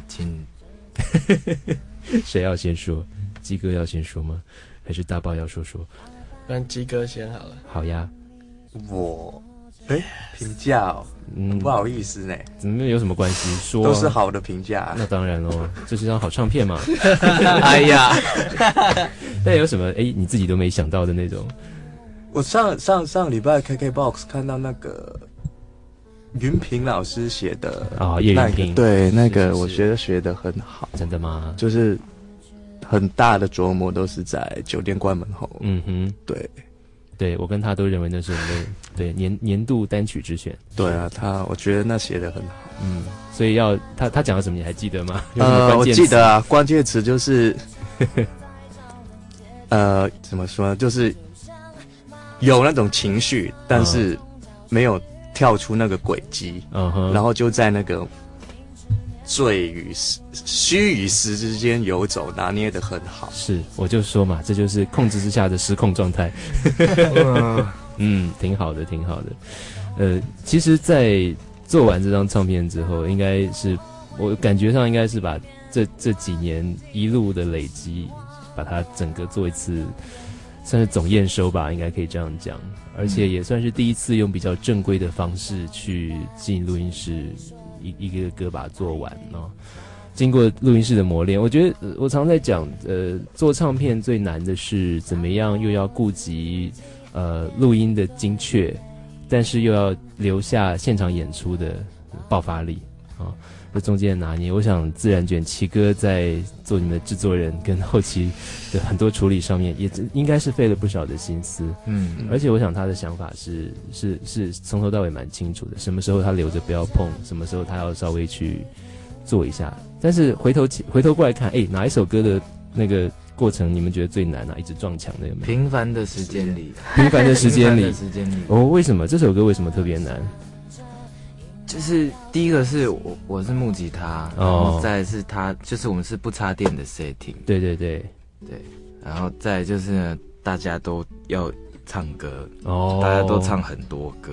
谁要先说？鸡哥要先说吗？还是大宝要说？ 让鸡哥先好了。 好呀。 我评价哦，不好意思呢。 怎么有什么关系？说都是好的评价。 那当然咯，这是张好唱片嘛。 哎呀， 但有什么你自己都没想到的那种？ 我上礼拜 KKBOX 看到那个云平老师写的叶云平， 对，那个我觉得学得很好。 真的吗？ 就是很大的琢磨都是在酒店关门后。 对，我跟他都认为那是我们的年度单曲之选。 对啊，我觉得那写得很好。 所以他讲了什么你还记得吗？ 我记得啊，关键词就是怎么说呢？就是有那种情绪，但是没有跳出那个轨迹，然后就在那个醉与虚与实之间游走，拿捏得很好。 是，我就说嘛，这就是控制之下的失控状态。挺好的。其实在做完这张唱片之后，应该是我感觉上应该是把这几年一路的累积，把它整个做一次算是总验收吧，应该可以这样讲。而且也算是第一次用比较正规的方式去进录音室，一个歌把它做完哦。经过录音室的磨练，我觉得我常在讲，做唱片最难的是怎么样又要顾及录音的精确，但是又要留下现场演出的爆发力啊。这中间的拿捏，我想自然卷奇哥在做你们的制作人跟后期的很多处理上面，也应该是费了不少的心思。而且我想他的想法是从头到尾蛮清楚的，什么时候他留着不要碰，什么时候他要稍微去做一下。但是回头过来看，哪一首歌的那个过程你们觉得最难啊？一直撞墙的有没有？ 平凡的时间里。 为什么这首歌为什么特别难？ 就是第一个是我是木吉他，然后再来是他就是我们是不插电的 setting， 对， 然后再来就是呢大家都要唱歌大家都唱很多歌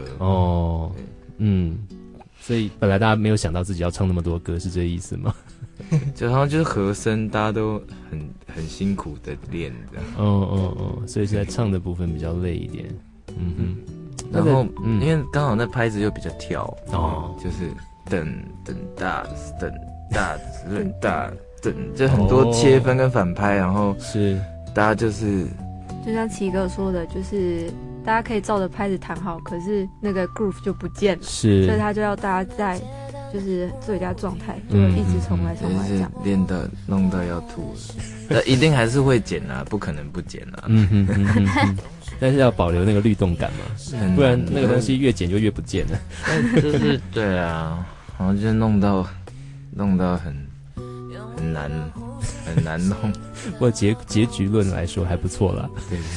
所以本来大家没有想到自己要唱那么多歌，是这意思吗？ 就好像就是和声，大家都很辛苦的练这样。 所以是在唱的部分比较累一点。 然后因为刚好那拍子又比较跳就是噔噔大噔大噔大噔，就很多切分跟反拍，然后是大家就是就像奇哥说的，就是大家可以照着拍子弹好，可是那个 groove 就不见了， 是， 所以他就要大家在就是最佳状态，就一直重来这样， 练的弄到要吐了，一定还是会剪啊，不可能不剪啊。 但是要保留那个律动感嘛，不然那个东西越剪就越不见了。 就是对啊，然后就弄到很难弄。 不过结局论来说还不错啦。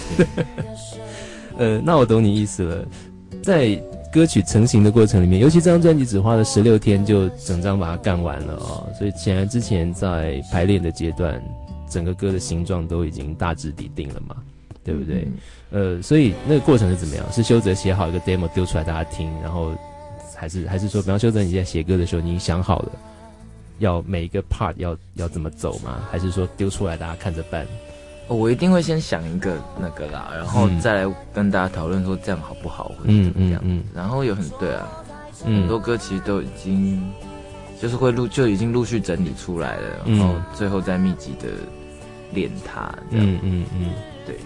对。 那我懂你意思了。在歌曲成型的过程里面，尤其这张专辑只花了16天就整张把它干完了所以显然之前在排练的阶段，整个歌的形状都已经大致底定了嘛，对不对？所以那个过程是怎么样？是修哲写好一个 demo 丢出来大家听，然后还是说，比方修哲你在写歌的时候，你已经想好了要每一个 part 要怎么走吗？还是说丢出来大家看着办？ 我一定会先想一个那个啦，然后再来跟大家讨论说这样好不好，或者怎么样。然后很多歌其实都已经就是就已经陆续整理出来了，然后最后再密集的练它。这样。对。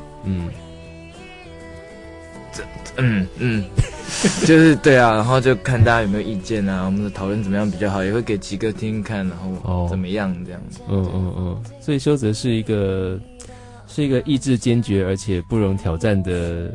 就是对啊，然后就看大家有没有意见啊，我们的讨论怎么样比较好，也会给奇哥听看，然后怎么样这样。 所以修哲是一个意志坚决而且不容挑战的。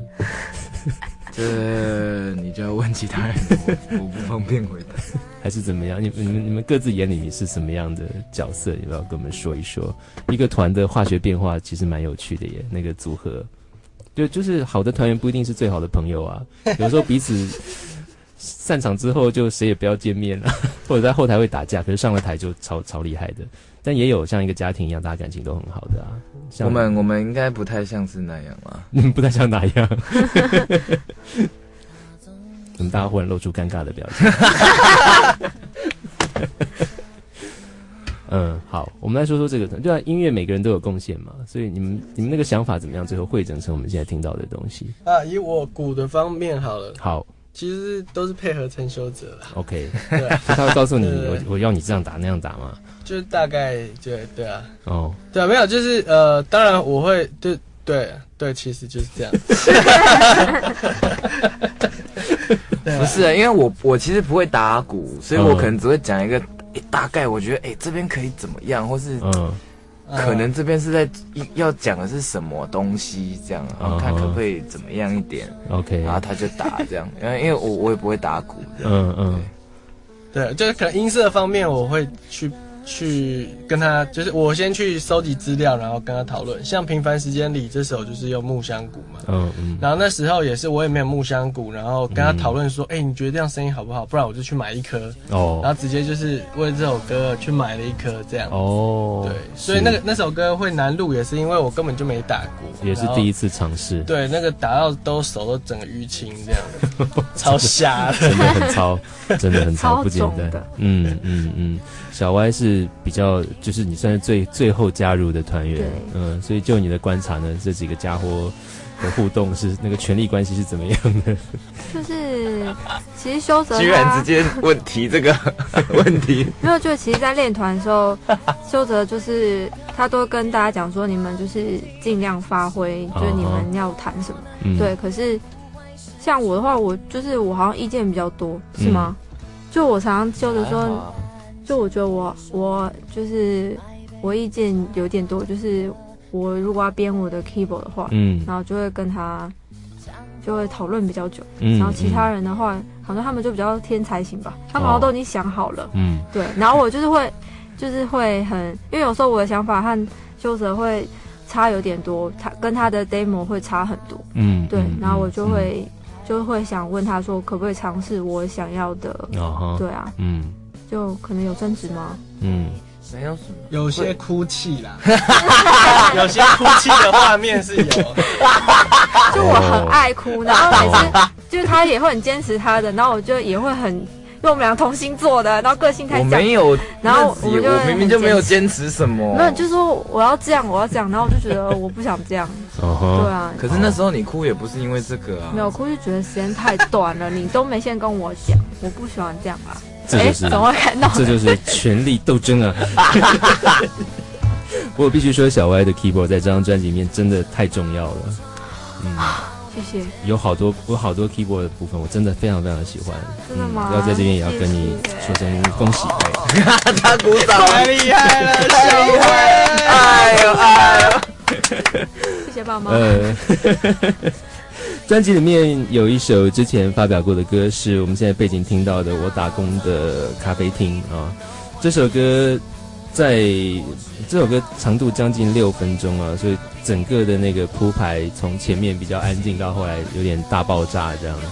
这你就要问其他人，我不方便回答。 还是怎么样？你们各自眼里你是什么样的角色？要不要跟我们说一说？一个团的化学变化其实蛮有趣的耶，那个组合。就是好的团员不一定是最好的朋友啊，有时候彼此散场之后就谁也不要见面了，或者在后台会打架，可是上了台就超厉害的。但也有像一个家庭一样，大家感情都很好的啊。 我们应该不太像是那样啊， 不太像哪样？怎么大家忽然露出尴尬的表情？好，我们来说说这个，对啊，音乐每个人都有贡献嘛，所以你们那个想法怎么样？最后汇整成我们现在听到的东西啊。以我鼓的方面好了， 好， 其实都是配合陈修哲啦。 OK， 对，他会告诉你，我要你这样打那样打吗？ 就是大概对啊，对啊，没有，就是当然我会对，其实就是这样。 不是啊，因为我其实不会打鼓，所以我可能只会讲一个。大概我觉得这边可以怎么样，或是可能这边是在要讲的是什么东西这样，然后看可不可以怎么样一点 ，OK， 然后他就打这样，因为我也不会打鼓， 对，就是可能音色方面我会去跟他，就是我先去收集资料，然后跟他讨论。像《平凡时间里》这首就是用木箱鼓嘛，然后那时候也是我也没有木箱鼓，然后跟他讨论说，你觉得这样声音好不好？不然我就去买一颗，然后直接就是为这首歌去买了一颗这样。对，所以那首歌会难录，也是因为我根本就没打过， 也是第一次尝试。 对，那个打到手都整个淤青这样的，超瞎的， 真的很超，真的很超，不简单。小歪是比较，就是你算是最后加入的团员，所以就你的观察呢，这几个家伙的互动是那个权力关系是怎么样的？ 就是其实修哲居然直接提这个问题， 没有，就其实，在练团的时候，修哲就是他都跟大家讲说，你们就是尽量发挥，就是你们要弹什么，对。可是像我的话，我好像意见比较多，是吗？就我常常修哲说。就我觉得我就是我意见有点多，就是我如果要编我的 keyboard 的话，然后就会跟他就会讨论比较久，然后其他人的话，好像他们就比较天才型吧，他们好像都已经想好了，对，然后我就是会很，因为有时候我的想法和修哲会差有点多，他跟他的 demo 会差很多，对，然后我就会就会想问他说可不可以尝试我想要的。对啊，就可能有争执吗？ 没有什么， 有些哭泣啦，有些哭泣的画面是有。 就我很爱哭，然后每次就是他也会很坚持他的，然后我就也会很，因为我们俩同星座的，然后个性太像。 我没有， 然后我明明就没有坚持什么。 没有，就说我要这样，然后我就觉得我不想这样。对啊。 可是那时候你哭也不是因为这个啊。 没有哭就觉得时间太短了，你都没先跟我讲，我不喜欢这样啊。 这就是怎么会看到？ 这就是权力斗争啊！我必须说，小歪的 keyboard 在这张专辑里面真的太重要了。 谢谢。 有好多 keyboard 的部分，我真的非常非常的喜欢。 真的吗？ 要在这边也要跟你说声恭喜！ 他鼓掌， 太厉害了，小歪！ 哎呦！ 谢谢爸妈。 专辑里面有一首之前发表过的歌，是我们现在背景听到的《我打工的咖啡厅》啊。这首歌长度将近6分钟啊，所以整个的那个铺排从前面比较安静到后来有点大爆炸这样。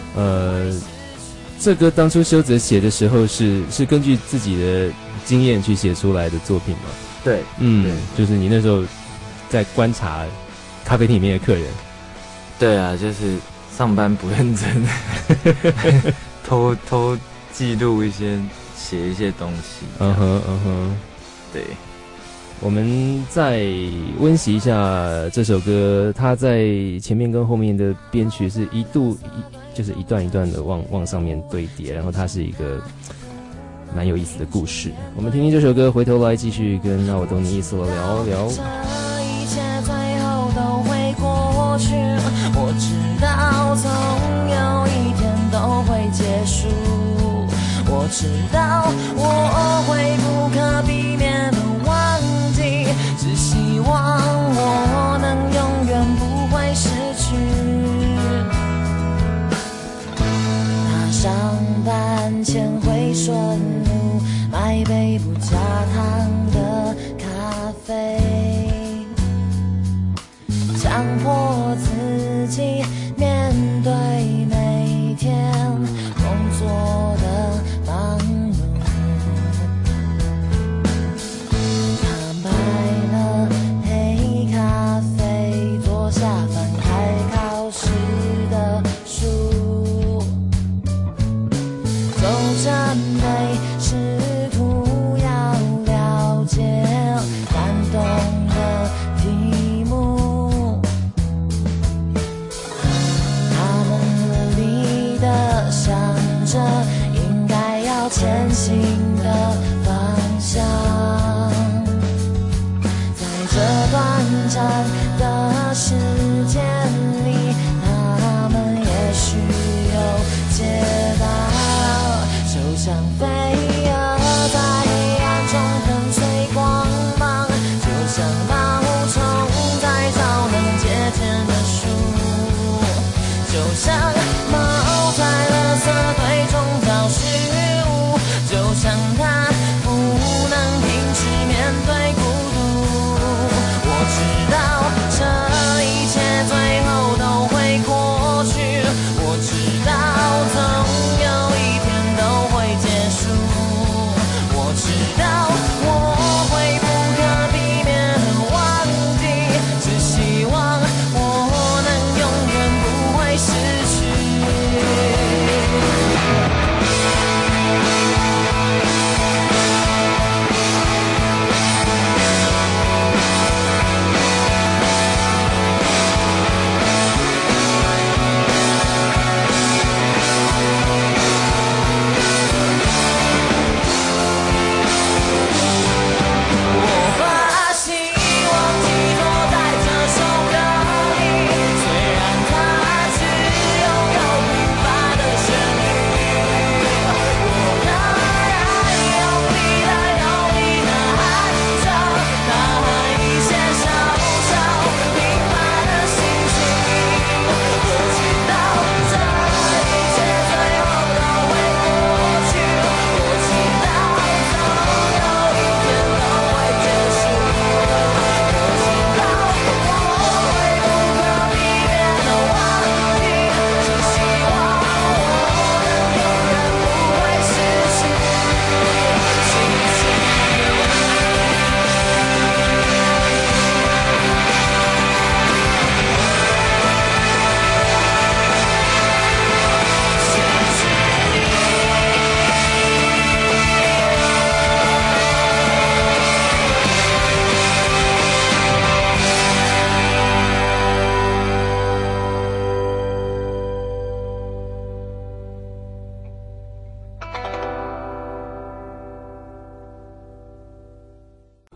这歌当初修泽写的时候是根据自己的经验去写出来的作品吗？ 对， 就是你那时候在观察咖啡厅里面的客人。 对啊，就是上班不认真，偷记录写一些东西。对。 我们再温习一下这首歌，它在前面跟后面的编曲是就是一段一段的往上面堆叠，然后它是一个蛮有意思的故事。我们听听这首歌，回头来继续跟那我懂你意思了聊聊。 我知道总有一天都会结束，我知道我会不可避免的忘记，只希望我能永远不会失去。他上班前会顺路买杯不加糖的咖啡，强迫自己面对每天工作的忙碌。他买了黑咖啡，坐下翻开考试的书，走着每试图要了解感动的题目。他们努力地想着应该要前行的方向，在这短暂的时间里，他们也许有解答，就像飞蛾在黑暗中跟随光芒，就像毛虫在找能接天的树，就像猫在垃圾堆中找食物，就像它不能停止面对孤独。我知道这一切最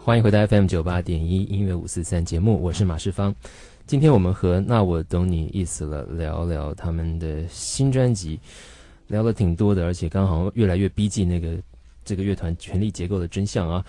欢迎回到 FM98.1 音乐543节目，我是马世芳。今天我们和那我懂你意思了聊聊他们的新专辑，聊了挺多的，而且刚好越来越逼近这个乐团权力结构的真相啊。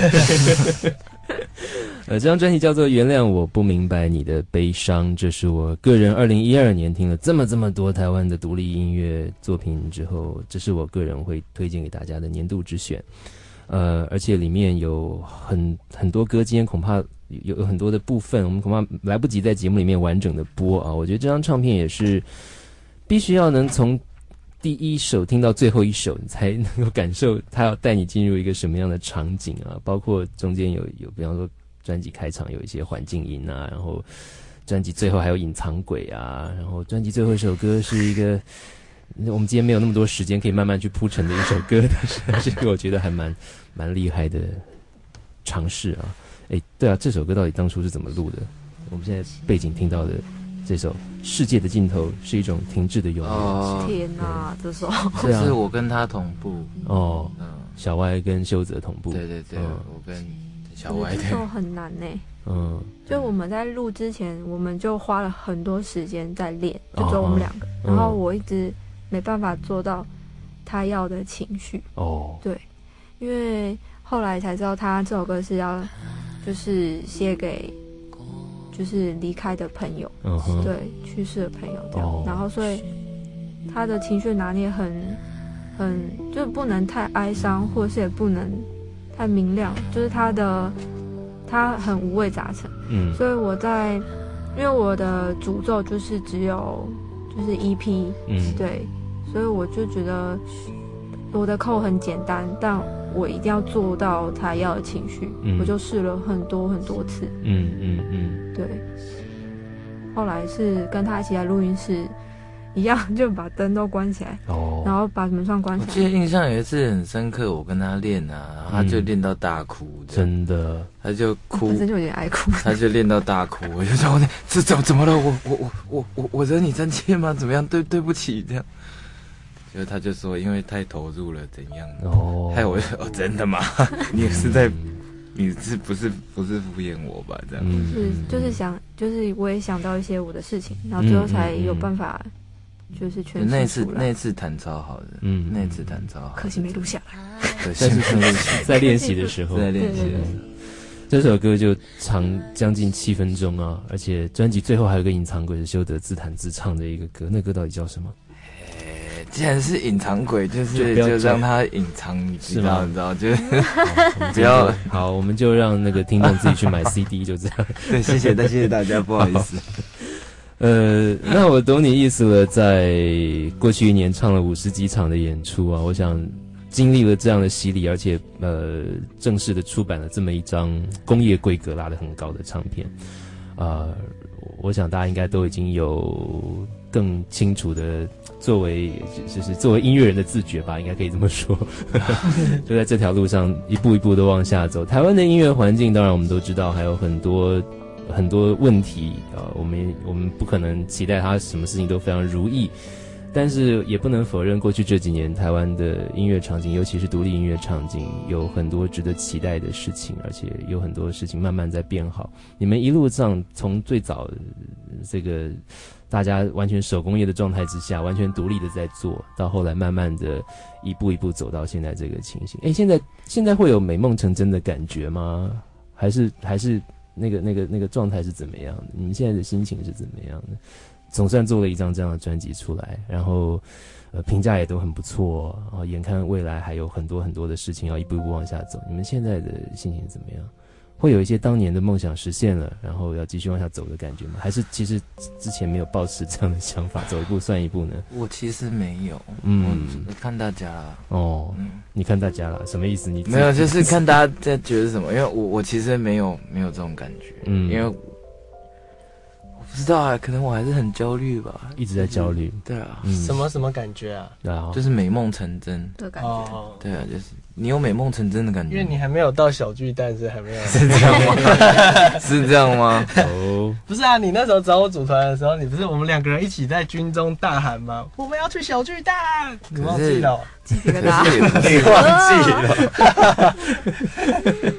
这张专辑叫做《原谅我不明白你的悲伤》，这是我个人2012年听了这么多台湾的独立音乐作品之后，这是我个人会推荐给大家的年度之选。而且里面有很多歌，今天恐怕有很多的部分，我们恐怕来不及在节目里面完整的播啊。我觉得这张唱片也是必须要能从第一首听到最后一首，你才能够感受它要带你进入一个什么样的场景啊。包括中间有比方说专辑开场有一些环境音啊，然后专辑最后还有隐藏轨啊，然后专辑最后一首歌是一个我们今天没有那么多时间可以慢慢去铺陈的一首歌，但是我觉得还蛮厉害的尝试啊。对啊，这首歌到底当初是怎么录的？我们现在背景听到的这首《世界的尽头》是一种停滞的永远。 天哪，这首是我跟他同步哦，小歪跟修泽同步。 对，我跟小歪。 这首很难呢。就我们在录之前，我们就花了很多时间在练，就只有我们2个，然后我一直没办法做到他要的情绪。对，因为后来才知道他这首歌是要就是写给就是离开的朋友，对，去世的朋友这样。然后所以他的情绪拿捏很就不能太哀伤，或是也不能太明亮，就是他很五味杂陈。所以因为我的主奏就是只有就是 EP，对，所以我就觉得我的扣很简单，但我一定要做到他要的情绪，我就试了很多次。对，后来是跟他一起来录音室一样，就把灯都关起来，然后把门窗关起来。 我记得印象有一次很深刻，我跟他练啊，然后他就练到大哭， 真的， 他就哭， 本身就有点爱哭， 他就练到大哭，我就说这怎么了？我惹你生气吗？怎么样？对不起，这样。就他就说，因为太投入了，怎样？害我真的吗？你是不是敷衍我吧？这样。 就是我也想到一些我的事情，然后最后才有办法，就是诠释出来。 那次弹超好的，那次弹超好， 可惜没录下来。 可惜没录下来， 在练习的时候，这首歌就长将近7分钟啊，而且专辑最后还有个隐藏轨是修德自弹自唱的一个歌，那歌到底叫什么？ 既然是隐藏轨，就让它隐藏，你知道，就是不要好，我们就让那个听众自己去买 CD， 就这样。 对，谢谢大家，不好意思。 那我懂你意思了。在过去1年唱了50几场的演出啊，我想经历了这样的洗礼，而且正式的出版了这么一张工业规格拉得很高的唱片，我想大家应该都已经有更清楚的作为音乐人的自觉吧，应该可以这么说。就在这条路上一步一步的往下走。台湾的音乐环境当然我们都知道还有很多问题，我们不可能期待它什么事情都非常如意，但是也不能否认过去这几年台湾的音乐场景，尤其是独立音乐场景，有很多值得期待的事情，而且有很多事情慢慢在变好。你们一路上从最早这个大家完全手工业的状态之下，完全独立的在做，到后来慢慢的一步一步走到现在这个情形。现在会有美梦成真的感觉吗？还是那个状态是怎么样的？你们现在的心情是怎么样的？总算做了一张这样的专辑出来，然后评价也都很不错，然后眼看未来还有很多的事情要一步一步往下走。你们现在的心情怎么样？会有一些当年的梦想实现了，然后要继续往下走的感觉吗？还是其实之前没有抱持这样的想法，走一步算一步呢？ 我其实没有，我看大家啦。 你看大家啦，什么意思？你没有，就是看大家在觉得什么，因为我其实没有这种感觉，因为不知道啊，可能我还是很焦虑吧， 一直在焦虑。 对啊， 什么感觉啊？ 对啊， 就是美梦成真的感觉。 对啊，就是你有美梦成真的感觉， 因为你还没有到小巨蛋，是还没有。 是这样吗？是这样吗？ 不是啊，你那时候找我组团的时候，你不是我们2个人一起在军中大喊吗？我们要去小巨蛋，你忘记了？ 鸡皮疙瘩， 你忘记了？ 你忘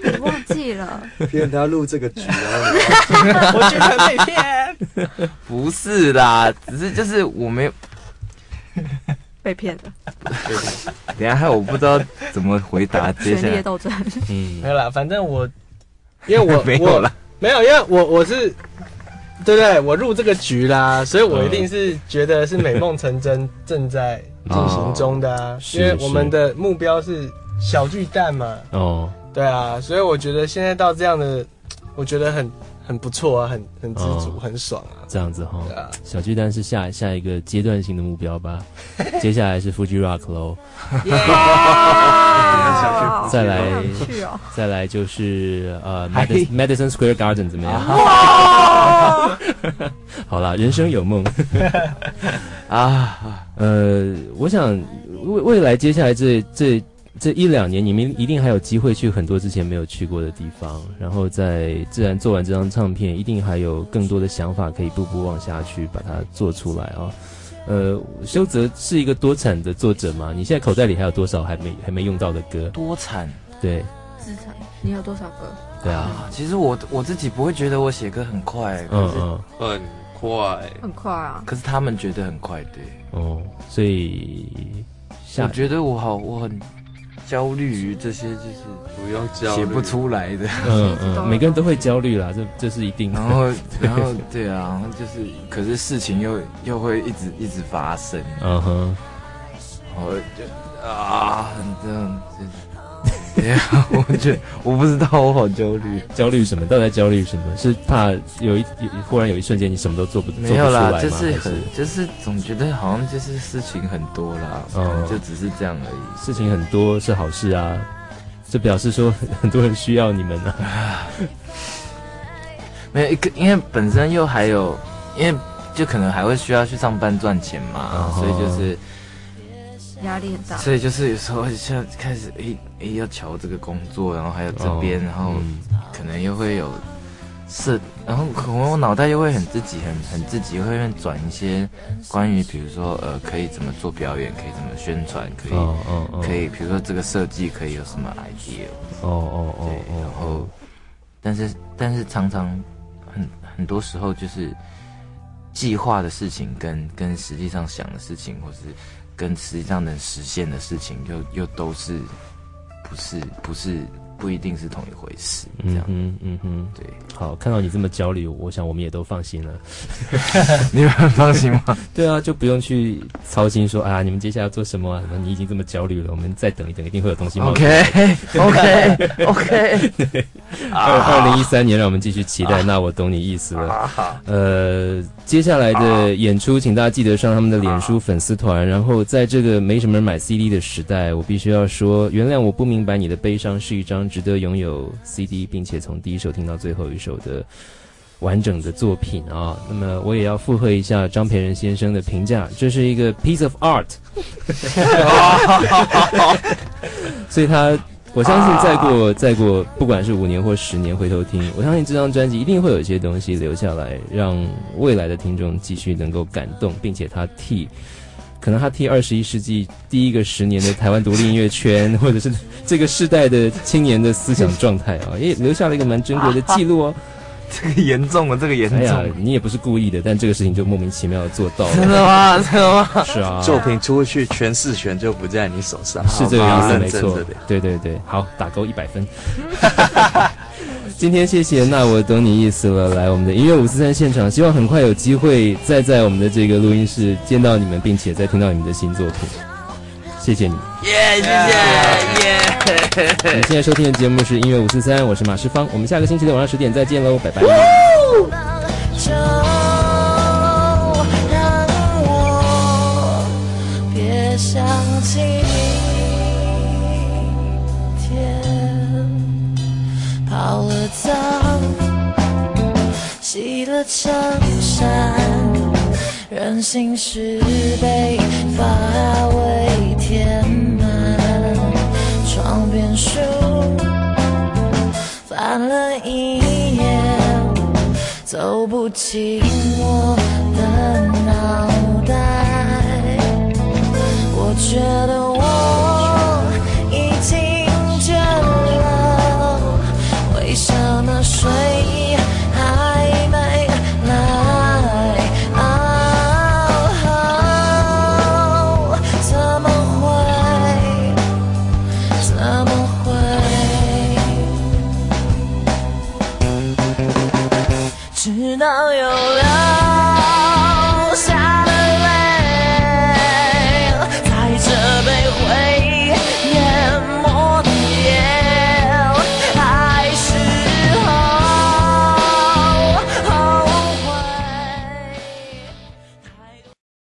记了。 骗他录这个局啊！ 我觉得被骗。 不是啦，只是就是我没有被骗了。 等一下害我不知道怎么回答接下来。 权力斗争。 没有啦，反正因为我没有啦， 没有，因为我是。对不对？我入这个局啦，所以我一定是觉得是美梦成真正在进行中的啊，因为我们的目标是小巨蛋嘛。哦，对啊，所以我觉得现在到这样的，我觉得很不错啊，很知足，很爽啊。 这样子哈，对啊，小巨蛋是下一个阶段性的目标吧，接下来是 Fuji Rock 咯。再来就是Madison Square Garden 怎么样？好啦，人生有梦啊。我想未来接下来这1-2年，你们一定还有机会去很多之前没有去过的地方，然后自然做完这张唱片，一定还有更多的想法可以步步往下去把它做出来啊。修泽是一个多产的作者嘛？你现在口袋里还有多少还没用到的歌？ 多产， 对， 资产，你有多少歌？ 对啊， 其实我自己不会觉得我写歌很快， 很快啊。 可是他们觉得很快，对。 哦，所以我觉得我很焦虑于这些，就是不用焦虑， 写不出来的。 每个人都会焦虑啦，这是一定的。 然后对啊，就是，可是事情又会一直发生。我就很这样子。对啊，我不知道，我好焦虑。 焦虑什么？到底在焦虑什么？是怕忽然有一瞬间你什么都做不出来吗？ 没有啦，就是总觉得好像就是事情很多啦，就只是这样而已。 事情很多是好事啊，这表示说很多人需要你们啊。 没有因为本身又还有，因为就可能还会需要去上班赚钱嘛，所以就是压力很大。 所以就是有时候像开始要瞧这个工作，然后还有这边，然后可能又会有然后可能我脑袋又会很自己会转一些关于比如说可以怎么做表演，可以怎么宣传，可以比如说这个设计可以有什么 idea。然后但是常常很多时候就是计划的事情跟实际上想的事情，或是跟实际上能实现的事情，又都是不一定是同一回事，这样。对。 好，看到你这么焦虑，我想我们也都放心了。 你们很放心吗？ 对啊，就不用去操心说你们接下来要做什么啊？你已经这么焦虑了，我们再等一等，一定会有东西冒出来。OK。对。2013年，让我们继续期待。那我懂你意思了。接下来的演出，请大家记得上他们的脸书粉丝团。然后在这个没什么人买 CD 的时代，我必须要说，原谅我不明白你的悲伤是一张值得拥有 CD， 并且从第一首听到最后一首的完整的作品啊。那么我也要附和一下张培仁先生的评价，这是一个 piece of art。所以我相信再过不管是5年或10年回头听，我相信这张专辑一定会有一些东西留下来，让未来的听众继续能够感动，并且可能他替21世纪第一个10年的台湾独立音乐圈，或者是这个世代的青年的思想状态也留下了一个蛮珍贵的记录哦。 这个严重了，这个严重。 你也不是故意的，但这个事情就莫名其妙的做到了。 真的吗？ 是啊， 作品出去，诠释权就不在你手上， 是这个意思，没错。对，好，打勾100分。今天谢谢，那我懂你意思了。来我们的音乐543现场，希望很快有机会再在我们的这个录音室见到你们，并且再听到你们的新作品。谢谢你， 谢谢。 你现在收听的节目是音乐543，我是马世芳，我们下个星期的晚上10点再见喽，拜拜。 就让我别想起明天，泡了澡，洗了衬衫，任性事被发尾填满，床边书翻了一页，走不进我的脑袋，我觉得我已经倦了，我么睡意还没来？怎么会？直到有了